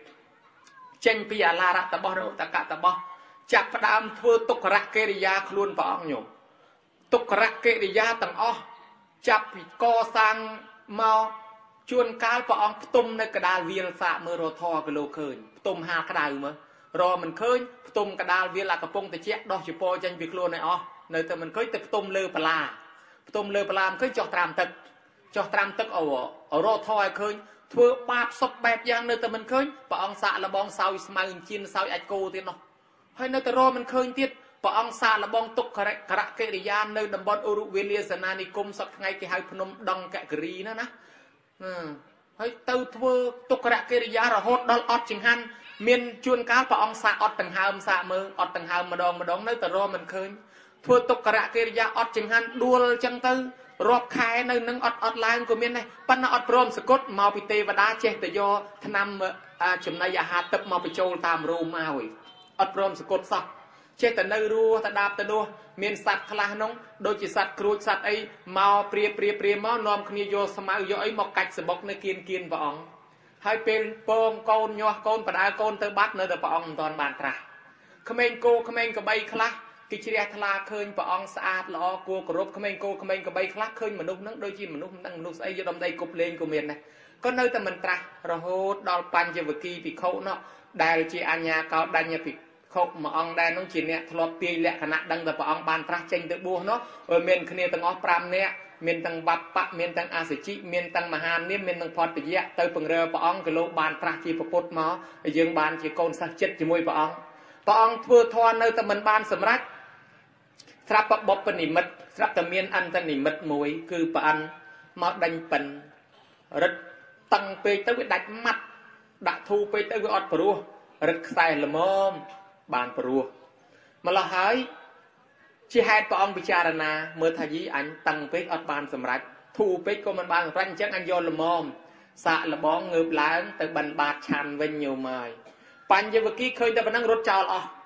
tranh pi à la rạ ta bót đâu ta cả ta bót chặt đam thưa tục rạc kê đi ra luôn bọn nhổ tục rạc kê đi ra tầng o chặt co sang mau chuồn cá bọn ông tôm nơi cái đào viên xạ mơ rồi thò cái lô khơi tôm hà cái đào mà rồi mình khơi tôm cái đào viên là cái bông từ chẹt đo chỉ po tranh việc luôn này o nơi từ mình khơi từ tôm lơ pala mình khơi cho tram tức ở rồi thò khơi thưa bạp sọc bẹp giang nơi từ mình khơi bọn ông xạ là bong sao ismail chiên sao ai cô thế nó hay nơi từ rồi mình khơi tiết bọn ông xạ là bong tục cả cái đi gian nơi đầm bọt Uruguay Sanani cung sọc ngay cái hai phnom đong cả gri nữa nè hay từ thưa tục cả cái đi gian rồi hốt đo ọt chừng han miền chuôn cá bọn ông xạ ọt tầng hàm xạ mơ ọt tầng hàm mà đong nơi từ rồi mình khơi thưa tục cả cái đi gian ọt chừng han đua chân tư rọp khai nơi nâng ọt lại của miền này pan ọt prom scot mau bị tê và đá che từ do tham chấm này hạt tập mau bị trâu tam rô mau ọt prom scot sọc chế từ nơi rùa ta đạp ta đua miền sạt khla nông đôi chỉ sạt cruôi sạt ấy mau pria mau nòm khnia vô smau vô ấy một cách sờ bọc nơi kiên vào ông hai bên pom con nho con và đa con tới bắt nơi từ vào ông toàn bàn trà khmeng cái bay khla cái chia khla khơi vào ông sạt lọ cua cột khmeng cái bay khla khơi mà nung nắng đôi chi mà nung ấy vô đầm đây cục lên của miền này có nơi ta mình trà rồi hốt đo pan cho vật kỳ bị khâu nó đài chi anh nhà cao đài nhà bị khóc mà ông đây nó chỉ nè thọp pi lẹ khả năng đăng từ ông ban tra tranh từ bùa nó ở miền kia tầng óc pram nè miền tầng bắp bắp miền tầng asichi miền tầng mahan nè miền tầng phật bị dẹ từ phần rơ ông cái lô ban tra chi phật máu dương ban chỉ con sắc chết chỉ môi ông thưa thoa nơi tầm mình ban sầm rách sắp bọc bên niệm mật sắp tầm miền ăn tầm niệm mật mùi cứ ban máu đánh phần rất tăng pe tới cái đánh mặt đã thu pe tới cái ọt bùa rất sai là mồm bàn pru mà là hái chỉ hai ông bị cha na mơ thay vì anh tăng pek ở bàn sầm rạch thu pek của mình bàn rạch chắc anh vô là mồm xạ là bón ngược lại từ bàn bạc chăn với nhiều mời bàn như vừa kia khơi ta vẫn đang rốt trào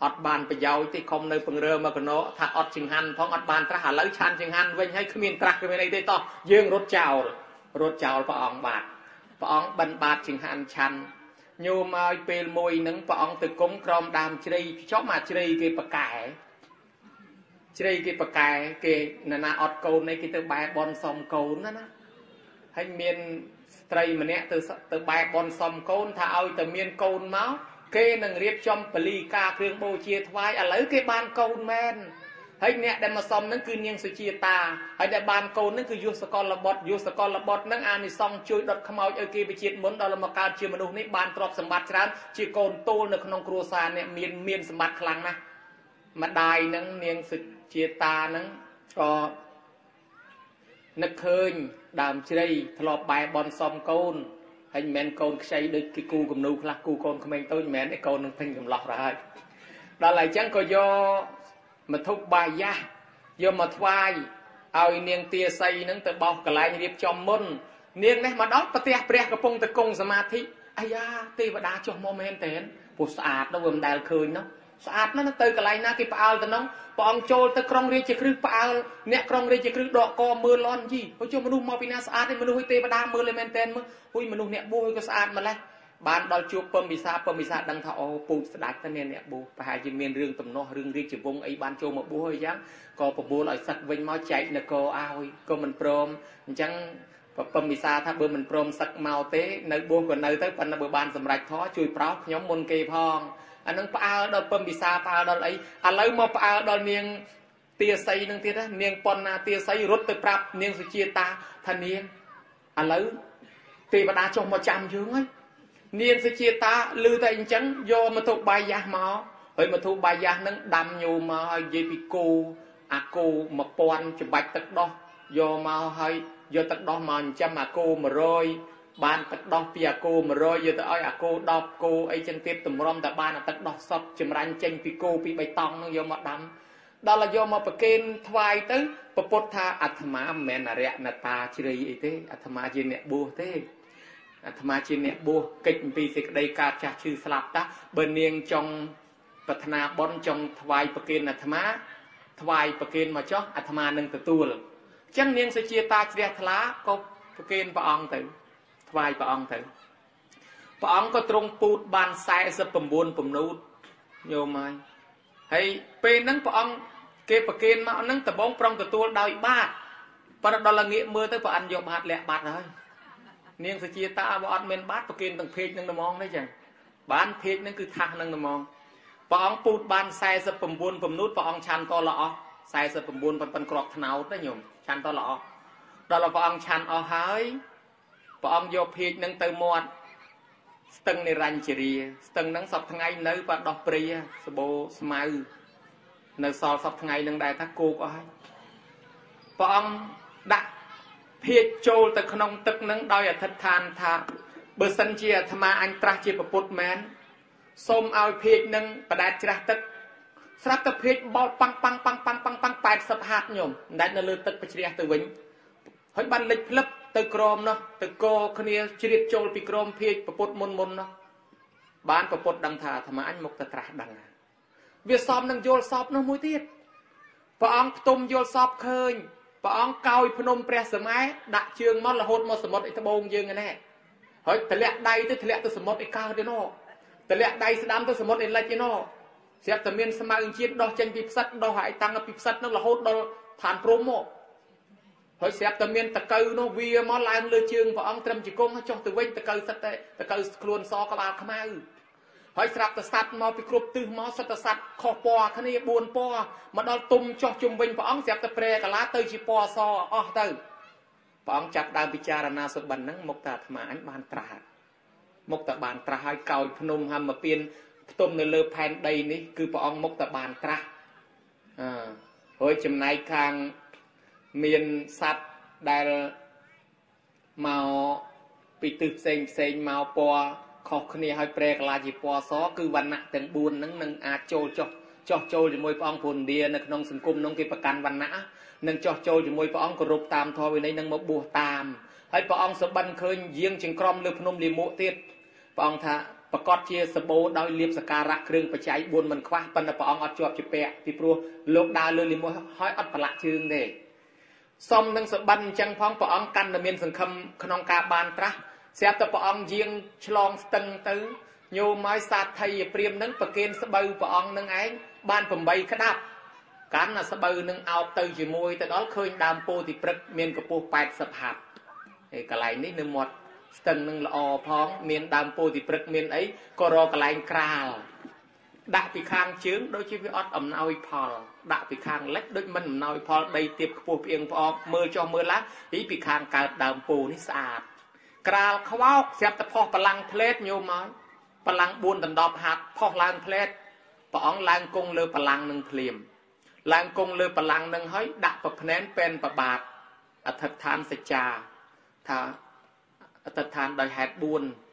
อดบานประยาวที่คมในปังเรือมากโนถ้าอดจิงหันพ้องอดบานตราหาแล้วชันจิงหันเว้นให้ขมิ้นตรักไปในได้ต่อยื่งรถเจ้าพระองค์บาทพระองค์บรรบาทจิงหันชันโยมาเปลมวยนังพระองค์ตึกกงกรอมดามชรีชอบมาชรีเกปะกายชรีเกปะกายเกนาอดโกนในกิตบายบอลซอมโกนนั่นนะให้เมียนไตรมันเนี่ยตัวบายบอลซอมโกนถ้าเอาแต่เมียนโกนเมาเกนังเรียบจอมปลีกาเครื่องโบเชียทวายอะไรเกบานโกนแมนให้เนี่ยได้มาซอมนั่นคือเนียงสุจีตาให้ได้บานโกนนั่นคือยูสกอลระบดนั่งอ่านในซองช่วยดดขมเอาเอเกไปเชียดมนดอลมาการเชียมนุษย์นี่บานตรอกสมบัติชั้นเชียโกนโตในขนมครัวซาเนี่ยเมียนสมบัติคลังนะมาได้นั่งเนียงสุจีตานั่งก็นักเคยดามเชยทลอบใบบอลซอมโกนให้แมนโกนใช้โดยกูกับนูคลากูโกนขมิ้นตัวแมนไอโกนนึงเป็นกำลังได้ดาไหลจังก็ย่อมาทุบใบยะย่อมาทวายเอาเนียงเตียใส่นั่งแต่บอกกระไรเรียบจอมมุนเนียงเนี่ยมาดอกปะเตียเปรียกระพงตะกงสมาธิอายาตีวดาจอมโมเมนต์เต็นผู้สะอาดนะเวิมได้คืนเนาะสะอาดนั่นเตยกระไรนะกี่ปะเอาแต่น้องปองโจลตะกรองเรียจะครึกปะเอาเนี่ยกรองเรียจะครึกดอกกอมือร้อนยี่เขาโจมนุษย์มาปีนาสะอาดให้มนุษย์ให้เตวดามือเลยเมนเต็นมั้งหุ้ยมนุษย์เนี่ยบูให้ก็สะอาดมาแล้วบ้านดอลจูเปิมบิซาดังท่าโอปูสดักท่านเนี่ยบูไปหาจิเมียนเรื่องตำนอเรื่องเรียกจีบงไอ้บ้านโจมาบูให้ยังก็ปบูลอยสักเว้นมาใจเนี่ยก็เอาก็มันพร้อมจังเปิมบิซาถ้าเบอร์มันพร้อมสักเมาเต้ในบูก่อนในเต้ปันเบอร์บานสำหรับท้อช่วยเปล่าย้อมมนเกยพองอันนั้นปลาดอลเปิมบิซาปลาดอลไอ้อะไรมาปลาดอลเนียงเตียไซนึงเตียนะเนียงปอนนาเตียไซรถไปปรับเนียงสุจีตาท่านเนียงอะไรตีบดาจงมาจำยืงไงเนียนสจีตาลือแต่อินจังโยมาถูกใบยามาเฮ้ยมาถูกใบยานั่งดำอยู่มาเยปิโกอาโกมาปอนจะใบตักดอกโยมาให้โยตักดอกมาจำอาโกมาโรยบ้านตักดอกปีอาโกมาโรยโยแต่อ้อยอาโกดอกโกไอจังเตียบตุ่มรอมแต่บ้านตักดอกซอกจำรันเจงปีโกปีใบตองนั่งโยมาดำดอลโยมาประเคนทวายตึ้งปปทาอัตมาแมนอะไรนาตาชิริไอเต้อัตมาเจเนบัวเต้ธรรมะจีเนี่ยบัวกิจปีสิกได้การจัดชื่อสลับตาเบอร์เนียงจงปัฒนาบอลจงทวายประเคนธรรมะทวายประเคนมาจ้อธรรมาหนึ่งตัวจังเนียงเสียตาเสียทลาก็ประเคนพระองค์ถึงทวายพระองค์ถึงพระองค์ก็ตรงปูดบานสายสปมบุญปมนูดโยมายให้เป็นนั้นพระองค์เก็บประเคนมานั้นแต่บ้องปรองตัวดาวอีบ้าปรดอลเงี้ยมือตั้งแต่อันโยมหัดแหละบาดเลยเนียงสจีตาบอดเมนบาดประเคนตั้งเพจนั่งนมองได้จังบ้านเพจนั่นคือทางนั่งนมองปองปูดบานใส่สปมบุญปมนุษย์ปองชันตอละอใส่สปมบุญเป็นกรอกถนาวได้โยมชันตอละอดอลปองชันอหายปองโยเพจนั่งเติมมอดสตึงในรันเจรีสตึงนั่งสอบทั้งไงเนื้อปลาดอกปรีสโบสมัยเนื้อสอบทั้งไงนั่งได้ทักกูก็ให้ปองดักเพียโจลแต่ขนมตึกนั้นดอยอัฐทานท่าเบอร์สันเจียธรรมาอันตราเจียปปุตแมนส้มเอาเพียนั้นประดาจระตึกสลับตะเพียบอลปังแปดสภาพโยมได้ในเลือดตึกไปเชียร์ตัววิ่งเฮ้ยบันเล็กพลับตึกกรมเนาะตึกโกคเนียเชียร์โจลปีกรมเพียปปุตมุนเนาะบ้านปปุตดังท่าธรรมาอันมุกตะตราดังเวียซ้อมนังโยลสอบเนาะมวยตีดพระองค์ตุ่มโยลสอบเคยปองเกาพนมเปรสมัยดักเชืองมอลหดมอสมดอิตาบงยืงไงแน่เฮ้ยทะเลใดทะเลตัวสมดไอเกาเดโน่ทะเลใดสดามตัวสมดไอเล็กเดโน่เสียบตะเมียนสมัยจีนดอกเจนปิบซัดดอกหายตังกับปิบซัดนั่นละหดดอกฐานโปรโมเฮ้ยเสียบตะเมียนตะเกยโนวีมอลลายเลยเชืองปองเตรียมจีกงให้จ้องตะเวงตะเกยสัตตะเกยครวนซอกระบาลขมาเฮ้ยสลับตะสัตมอปิกรุบตื้อมอสัตสัตคอปอขณีบุญปอมาดอลตุ่มจ่อจุ่มเวงปองเสียบตะเปรกะลาเตยจีปอซออ๋อเตยปองจับดาวพิจารณาสบันนั่งมกตาธรรมอันบานตรามกตาบานตราให้เกาพนมหามมาเปลี่ยนตุ่มในเลือแผ่นใดนี้คือปองมกตาบานตราเฮ้ยจำนายคางเมียนสัตได้มาปีตึกเซงมาปอขอบขณีให้เปรกลาจีปอซอคือวันณะแต่งบุญนั่งอาโจจ่อโจจะมวยปองผลเดียนักนองสังคมน้องกิประกันวันณะนั่งจ่อโจจะมวยปองกรุบตามทอไว้ในนั่งมาบัวตามให้ปองสบันเคยเยี่ยงจึงกรอมเลือพนมลีมุติดปองท่าប្រកាសជាសបោដោយលៀបសការៈគ្រឿងបច្ច័យ4មិនខ្វះប៉ុន្តែព្រះអង្គអត់ជាប់ជាពាក់ពីព្រោះលោកដើរលើលិមោះហើយអត់ប្រឡាក់ជើងទេសុំនឹងសបិនអញ្ចឹងផងព្រះអង្គកាន់តែមានសង្ឃឹមក្នុងការបានត្រាស់ស្រាប់តែព្រះអង្គយាងឆ្លងស្ទឹងទៅញោមឲ្យសាថីព្រាមនឹងប្រគេនស្បូវព្រះអង្គនឹងឯងបាន8ក្តាប់កាន់តែស្បូវនឹងអោបទៅជាមួយទៅដល់ឃើញដើមពោធិព្រឹក្សមានកម្ពស់80ហត្ថហើយកន្លែងនេះនៅមាត់ស្ទឹងនឹងល្អផងមានដើមពោធិព្រឹក្សមានអីក៏រកកន្លែងក្រាលដាក់ពីខាងជើងដូចជាវាអត់អំណោយផលដាក់ពីខាងលិចដូចមិនអំណោយផលដីទៀបខ្ពស់ផ្អៀងផ្អកមើលចុះមើលឡើងពីខាងកើតដើមពោនេះស្អាតក្រាលខ្វោកស្រាប់តែផុសបលាំងផ្លេតញោមមកបលាំង4ដណ្ដប់ហាត់ផុសឡើងផ្លេតព្រះអង្គឡើងគង់លើបលាំងនឹងភ្លាមឡើងគង់លើបលាំងនឹងហើយដាក់ប្រភ្នែនពេនប្របាទអធិដ្ឋានសច្ចាថាអធិដ្ឋានដោយហេតុ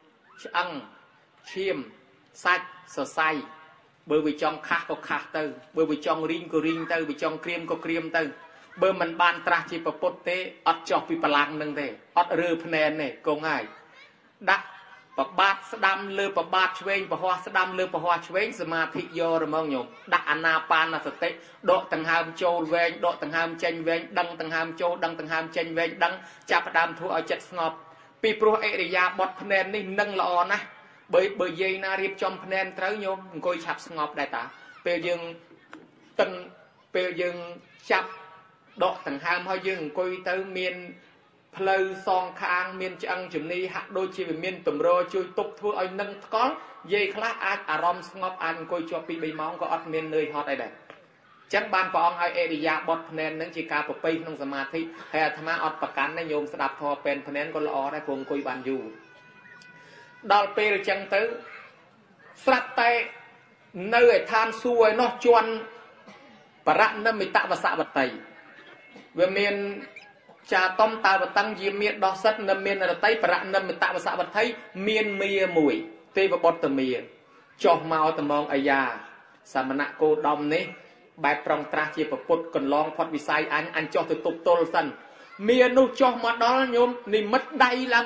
4ឆ្អឹងឈាមសាច់សរសៃបើវាចង់ខាស់ក៏ខាស់ទៅបើវាចង់រីងក៏រីងទៅវាចង់ក្រៀមក៏ក្រៀមទៅបើមិនបានត្រាស់ជាប្រពុតទេអត់ចោះពីបលាំងនឹងទេអត់រើភ្នែនទេគង់ហើយដាក់ប្របាទស្ដាំលើប្របាទឆ្វេងពហោះស្ដាំលើពហោះឆ្វេងសមាធិយករហ្មងញោមដាក់អាណាបានសតិដកដង្ហើមចូលវែងដកដង្ហើមចេញវែងដឹងដង្ហើមចូលដឹងដង្ហើមចេញវែងដឹងចាប់ផ្ដើមធ្វើឲ្យចិត្តស្ងប់ពីព្រោះអិរិយាបថភ្នែននេះនឹងល្អណាស់បើយាយណារៀបចំភ្នែនត្រូវញោមអង្គុយឆាប់ស្ងប់ដែរតាពេលយើងតឹងពេលយើងចាប់ដកដង្ហើមហើយយើងអង្គុយទៅមានផ្លូវសងខាងមានឆ្អឹងជំនីហាក់ដូចជាវាមានតម្រជួយទប់ធ្វើឲ្យនឹងថ្កល់យាយខ្លះអាចអារម្មណ៍ស្ងប់អាចអង្គុយជាប់ពី3ម៉ោងក៏អត់មាននឿយហត់អីដែរចឹងបានព្រះអង្គឲ្យអរិយាបថភ្នែននឹងជាការប្រពៃក្នុងសមាធិហើយអាត្មាអត់ប្រកាន់ទេញោមស្ដាប់ធម៌ពេនភ្នែនក៏ល្អដែរព្រោះអង្គុយបានយូរដល់ពេលចឹងទៅស្រាប់តែនៅឯឋានសួគ៌ឯនោះជន់បរណមិតវសវតីវាមានចាតំតាវតੰយាមាដោះសិតនៅមានរតីបរណមិតវសវតីមានមាមួយទេវបុត្រមាចុះមកត្មងអាយ៉ាសមណៈគោដំនេះបែបប្រងត្រាស់ជាប្រពុតកន្លងផុតវិស័យអញចុះទៅទប់ទល់សិនមានោះចុះមកដល់ញោមនិមិត្តដៃឡើង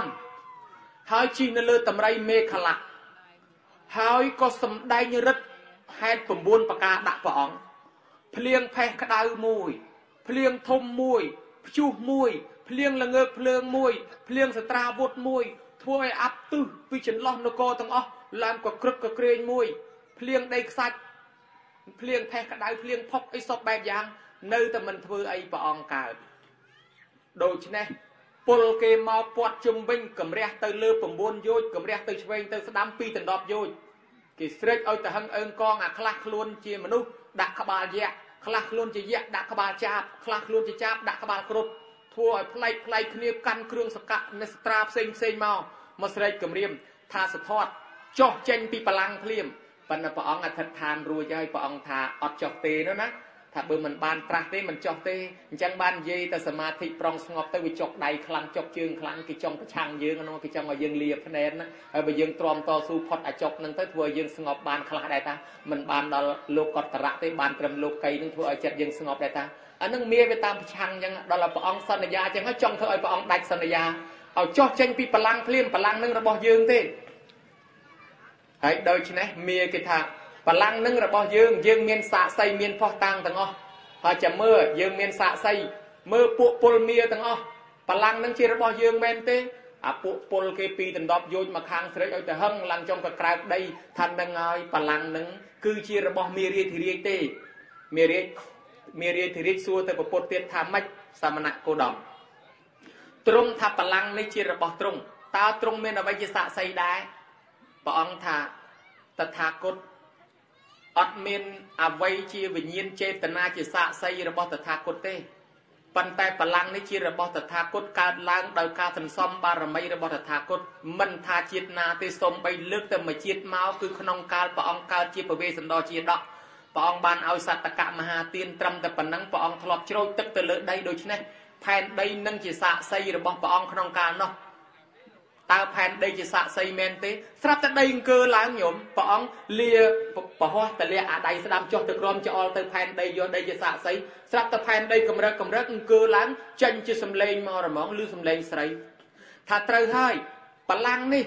1000ហើយជិះនៅលើតម្រៃមេខលៈហើយក៏សម្ដែងរិទ្ធហេតុ9ប្រការដាក់ព្រះអង្គភ្លៀងផេះក្តៅមួយភ្លៀងធំមួយព្យុះមួយភ្លៀងល្ងើកភ្លើងមួយភ្លៀងសត្រាវុធមួយធ្វើឲ្យអាប់ទឹះពីចន្លោះនគរទាំងអស់ឡើងក៏ក្រឹកក៏ក្រែងមួយភ្លៀងដីខ្សាច់ភ្លៀងផេះក្តៅភ្លៀងផុកអីសពបែបយ៉ាងនៅតែមិនធ្វើអីព្រះអង្គកើតដូច្នេះពលគេមកពាត់ជុំវិញកម្រះទៅលើ9យោជកម្រះទៅឆ្វេងទៅស្ដាំ2ដណ្ដប់យោជគេស្រេចឲ្យទៅហឹងអើងកងអាខ្លះខ្លួនជាមនុស្សដាក់ក្បាលយក្សខ្លះខ្លួនជាយក្សដាក់ក្បាលចាបខ្លះខ្លួនជាចាបដាក់ក្បាលគ្រុឌធ្វើឲ្យផ្លែកគ្នាកាន់គ្រឿងសកៈនេស្ត្រាផ្សេងមកស្រែកគម្រាមថាសធត់ចុះចេញពីបលាំងភ្លាមប៉ុន្តែព្រះអង្គអធិដ្ឋានរួចហើយព្រះអង្គថាអត់ចុះទេនោះណាថាបើមិនបានត្រាស់ទេមិនចុះទេអញ្ចឹងបាននិយាយតែសមាធិប្រងស្ងប់ទៅវាចុកដៃខ្លាំងចុកជើងខ្លាំងគេចង់ប្រឆាំងយើងហ្នឹងគេចង់ឲ្យយើងលាភ្នែនណាហើយបើយើងទ្រាំតស៊ូផុតអាចុកហ្នឹងទៅធ្វើឲ្យយើងស្ងប់បានខ្លះដែរតាមិនបានដល់លោកកតរៈទេបានត្រឹមលោកីហ្នឹងធ្វើឲ្យចិត្តយើងស្ងប់ដែរតាអានឹងមានវាតាមប្រឆាំងអញ្ចឹងដល់ឲ្យព្រះអង្គសន្យាអញ្ចឹងហើយចង់ធ្វើឲ្យព្រះអង្គដាច់សន្យាឲ្យចុះចេញពីបលាំងភ្លាមបលាំងហ្នឹងរបស់យើងទេហើយដូច្នេះមាគេថាបលាំងហ្នឹងរបស់យើងមានសាក្សីមានផោះតាំងទាំងអស់ហើយចាំមើលយើងមានសាក្សីមើលពួកពលមាទាំងអស់បលាំងហ្នឹងជារបស់យើងមែនទេអាពួកពលគេពីដណ្ដប់យោជមកខាងស្រេចឲ្យទៅហឹងឡើងចុងកក្រៅដីថានឹងហើយបលាំងហ្នឹងគឺជារបស់មារាធិរាជទេមារាធិរាជសួរទៅប្រពុតទៀតថាម៉េចសមណៈគោដំទ្រង់ថាបលាំងនេះជារបស់ទ្រង់តើទ្រង់មានអ្វីជាសាក្សីដែរព្រះអង្គថាតថាគតអត់មានអ្វីជាវិញ្ញាណចេតនាជាសាក្សីរបស់តថាគតទេប៉ុន្តែបលាំងនេះជារបស់តថាគតកើតឡើងដោយការសន្សំបារមីរបស់តថាគតមិនថាជាតិណាទេសូម្បីលើកតែមួយជាតិមកគឺក្នុងកាលព្រះអង្គកើតជាពវេសន្តរជាដកព្រះអង្គបានឲ្យសត្តកមហាទានត្រឹមតែប៉ុណ្ណឹងព្រះអង្គធ្លាប់ជ្រោយទឹកទៅលើដីដូច្នេះផែនដីនឹងជាសាក្សីរបស់ព្រះអង្គក្នុងកាលនោះតើផែនដីជាសាក្សីមែនទេស្រាប់តែដីអង្គើឡើងញោមព្រះអង្គលាបរោះតលាអាដៃស្ដាំចុះទៅក្រមចោលទៅផែនដីយកដីជាសាក្សីស្រាប់តែផែនដីកម្រិតអង្គើឡើងចេញជាសំឡេងមករហ្មងឬសំឡេងស្រីថាត្រូវហើយបលាំងនេះ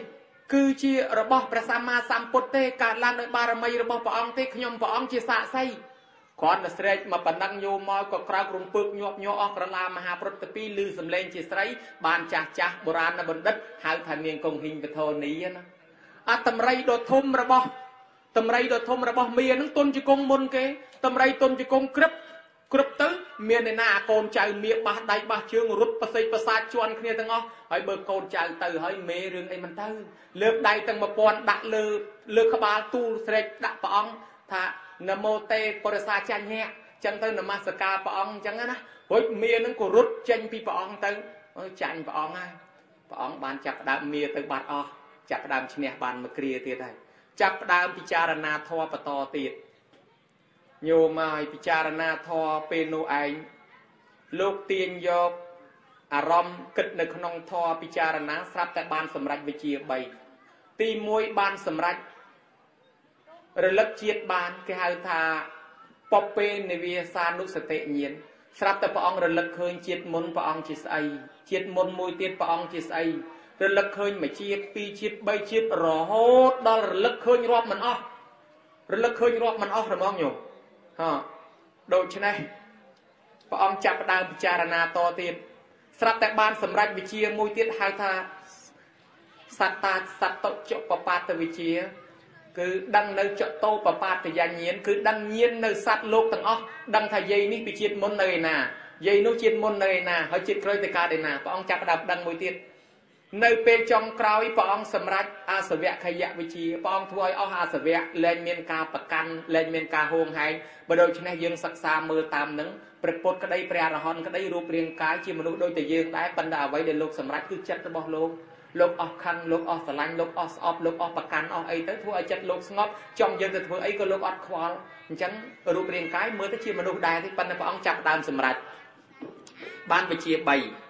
គឺជារបស់ព្រះសម្មាសម្ពុទ្ធទេកើតឡើងដោយបារមីរបស់ព្រះអង្គទេខ្ញុំព្រះអង្គជាសាក្សីគ្រាន់តែស្រែកមកបណ្ដឹងញោមមកក៏ក្រោករំពើកញាប់ញ័រអស់ក្រឡាមហាព្រឹទ្ធពីរឮសំឡេងជាស្រីបានចាស់ចាស់បុរាណបណ្ឌិតហៅថានាងកុងហ៊ីងវធនីណាអត្តតម្រៃដ៏ធំរបស់មានឹងទុនជង្គង់មុនគេតម្រៃទុនជង្គង់គ្រប់ទៅមានឯណាអាកូនចៅមាបះដៃបះជើងរត់ប្រសិទ្ធប្រសាទជន់គ្នាទាំងអស់ហើយបើកូនចៅទៅហើយមេរឿងអីមិនទៅលើកដៃទាំង1000ដាក់លើក្បាលទូលស្រែកដាក់ព្រះអង្គថានមោទេបរិសាចាញ់ចឹងទៅនមស្ការព្រះអង្គចឹងណារួចមានឹងក៏រត់ចេញពីព្រះអង្គទៅចាញ់ព្រះអង្គហើយព្រះអង្គបានចាប់ផ្ដើមមាទៅបាត់អស់ចាប់ផ្ដើមឈ្នះបានមួយគ្រាទៀតហើយចាប់ផ្ដើមពិចារណាធម៌បន្តទៀតញោមឲ្យពិចារណាធម៌ពេលនោះឯងលោកទាញយកអារម្មណ៍គិតនៅក្នុងធម៌ពិចារណាស្រាប់តែបានសម្រេចវិជ្ជា3ទី1បានសម្រេចរលឹកជាតិបានគេហៅថាពពេនិវាសានុសតិញាណស្រាប់តែព្រះអង្គរលឹកឃើញជាតិមុនព្រះអង្គជាស្អីជាតិមុនមួយទៀតព្រះអង្គជាស្អីរលឹកឃើញមួយជាតិពីរជាតិ3ជាតិរហូតដល់រលឹកឃើញរាប់មិនអស់ហ្មងញោមដូច្នេះព្រះអង្គចាប់ផ្ដើមពិចារណាតទៀតស្រាប់តែបានសម្រេចវិជ្ជាមួយទៀតហៅថាសត្តចុបបាតវិជ្ជាគឺដឹងនៅចតោបបាតយញ្ញាណគឺដឹងញាណនៅសត្វលោកទាំងអស់ដឹងថាយាយនេះពីជាតិមុននៅឯណាយាយនោះជាតិមុននៅឯណាហើយជាតិក្រោយទៅកើតឯណាព្រះអង្គចាប់ផ្ដើមដឹងមួយទៀតនៅពេលចុងក្រោយព្រះអង្គសម្រេចអាសវៈខយវិជ្ជាព្រះអង្គធ្វើឲ្យអស់អាសវៈលែងមានការប្រកាន់លែងមានការហួងហែងបើដូច្នេះយើងសិក្សាមើលតាមនឹងព្រះពុទ្ធក្តីព្រះអរហន្តក្តីរូបរាងកាយជាមនុស្សដូចតែយើងដែរប៉ុន្តែអ្វីដែលលោកសម្រេចគឺចិត្តរបស់លោកអស់ខឹងលោកអស់ស្រឡាញ់លោកអស់ស្អប់លោកអស់ប្រកាន់អស់អីទៅធ្វើឲ្យចិត្តលោកស្ងប់ចង់យើងទៅធ្វើអីក៏លោកអត់ខ្វល់អញ្ចឹងរូបរាងកាយមើលទៅជាមនុស្សដែរទេប៉ុន្តែព្រះអង្គចាប់ដើមសម្រេចបានវិជ្ជា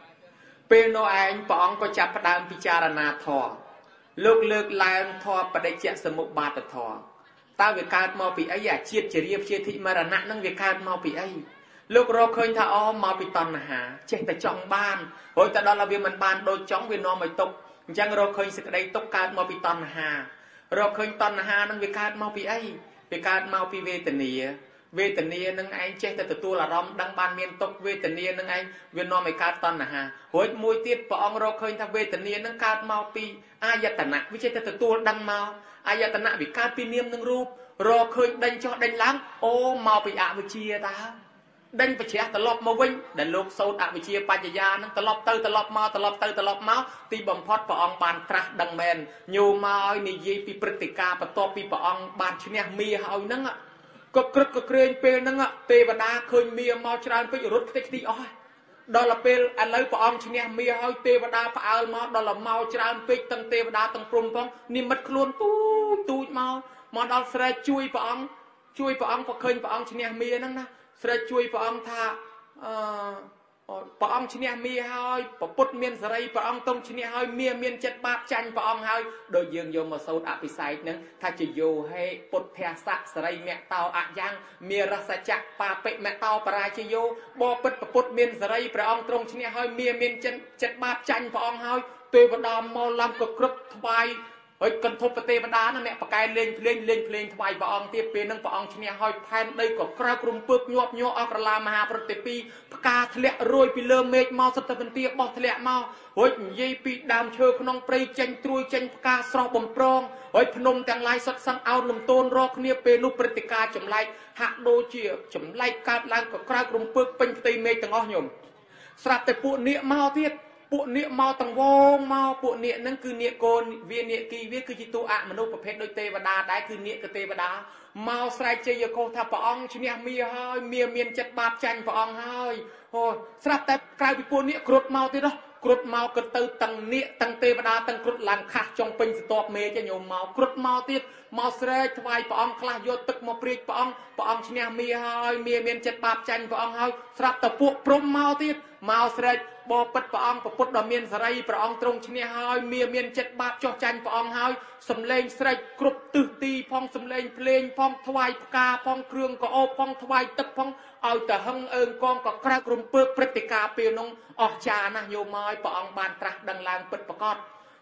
3ពេលនោះឯងព្រះអង្គក៏ចាប់ផ្ដើមពិចារណាធម៌លោកលើកឡើងធម៌បដិជ្ជសមុបាទធម៌តើវាកើតមកពីអីអាជាតិជារាព្យាធិមរណៈនឹងវាកើតមកពីអីលោករកឃើញថាមកពីតណ្ហាចេះតែចង់បានហើយតែដល់វាមិនបានដូចចង់វានាំឲ្យទុកអញ្ចឹងរកឃើញសេចក្តីទុកកើតមកពីតណ្ហារកឃើញតណ្ហានឹងវាកើតមកពីអីវាកើតមកពីវេទនានឹងឯងចេះតែទទួលអារម្មណ៍ដឹងបានមានទុកវេទនានឹងឯងវានាំឲ្យកើតតណ្ហារួចមួយទៀតព្រះអង្គរកឃើញថាវេទនានឹងកើតមកពីអាយតនៈវាចេះតែទទួលដឹងមកអាយតនៈវាកើតពីនាមនឹងរូបរកឃើញដេញចុះដេញឡើងមកពីអវិជ្ជាតើដេញប្រជ្រះត្រឡប់មកវិញដែលលោកសូត្រអវិជ្ជាបច្ចយានឹងត្រឡប់ទៅត្រឡប់មកទីបំផុតព្រះអង្គបានត្រាស់ដឹងមែនញោមមកឲ្យនិយាយពីព្រឹត្តិការណ៍បន្ទាប់ពីព្រះអង្គបានឈ្នះមាហើយហ្នឹងក៏ក្រឹកក៏ក្រែងពេលហ្នឹងទេវតាឃើញមាមកច្រើនពេករត់ខ្ទេចខ្ទីអស់ដល់ពេលឥឡូវព្រះអង្គឈ្នះមាហើយទេវតាផ្អើលមកដល់មកច្រើនពេកទាំងទេវតាទាំងព្រំផងនិមិត្តខ្លួនទូចមកដល់ស្រែកជួយព្រះអង្គក៏ឃើញព្រះអង្គឈ្នះមាហ្នឹងណាស្រែកជួយព្រះអង្គថាព្រះអង្គឈ្នះមាហើយពុទ្ធមានសេរីព្រះអង្គទ្រង់ឈ្នះហើយមានចិត្តបាបចាញ់ព្រះអង្គហើយដោយយើងយកមកសូត្រអភិសេកនឹងថាជាយោហេពុទ្ធៈសៈសេរីមតោអយ៉ាងមេរសច្ចៈបាបិមតោបរាជយោបបិទ្ធពុទ្ធមានសេរីព្រះអង្គទ្រង់ឈ្នះហើយមានចិត្តបាបចាញ់ព្រះអង្គហើយទេវតាមកឡើងក៏គ្រប់ថ្វាយហើយកន្ធពទេវតានោះអ្នកបកែលេងភ្លេងថ្វាយព្រះអង្គទៀតពេលនឹងព្រះអង្គឈ្នះហើយផែនដីក៏ក្រៅរំពើកញាប់ញ័រអស់ក្រឡាមហាប្រតិពីផ្កាធ្លាក់រួយពីលើមេឃមកសត្វបន្ទាបោះធ្លាក់មករួចនិយាយពីដើមឈើក្នុងព្រៃចេញត្រួយចេញផ្កាស្រស់បំប្រងហើយភ្នំទាំងឡាយសុទ្ធសឹងអោនលំទោនរកគ្នាពេលនោះព្រឹត្តិការណ៍ចម្លែកហាក់ដូចជាចម្លែកកើតឡើងក៏ក្រៅរំពើកពេញផ្ទៃមេឃទាំងអស់ញោមស្រាប់តែពួកនាគមកទៀតពួកនាគមកទាំងវងមកពួកនាគហ្នឹងគឺនាគកូនវានាគីវាគឺជាតួអមនុស្សប្រភេទដូចទេវតាដែរគឺនាគទេវតាមកស្រែកជ័យយកោថាព្រះអង្គឈ្នះមាហើយមានចិត្តបាបចាញ់ព្រះអង្គហើយស្រាប់តែក្រៅពីពួកនាគគ្រុឌមកទៀតគ្រុឌមកក៏ទៅទាំងនាគទាំងទេវតាទាំងគ្រុឌឡើងខាស់ចុងពេញស្ទាប់មេឃញោមមកគ្រុឌមកទៀតមកស្រែកថ្វាយព្រះអង្គខ្លះយកទឹកមកព្រាចព្រះអង្គឈ្នះមាហើយមានចិត្តបាបចាញ់ព្រះអង្គហើយស្រាប់តែពួកព្រំមកទៀតមកស្រែកបបិទ្ធព្រះអង្គពុទ្ធដ៏មានសេរីព្រះអង្គទ្រង់ឈ្នះហើយមានចិត្តបាបចោះចាញ់ព្រះអង្គហើយសំឡេងស្រែកគ្រប់ទិសទីផងសំឡេងភ្លេងផងថ្វាយផ្កាផងគ្រឿងកោបផងថ្វាយទឹកផងឲ្យតែហឹងអើងកងក៏ក្រើករំពើកព្រឹត្តិការណ៍ពេលនោះអស្ចារ្យណាស់ញោមមកព្រះអង្គបានត្រាស់ដឹងឡើងពិតប្រាកដ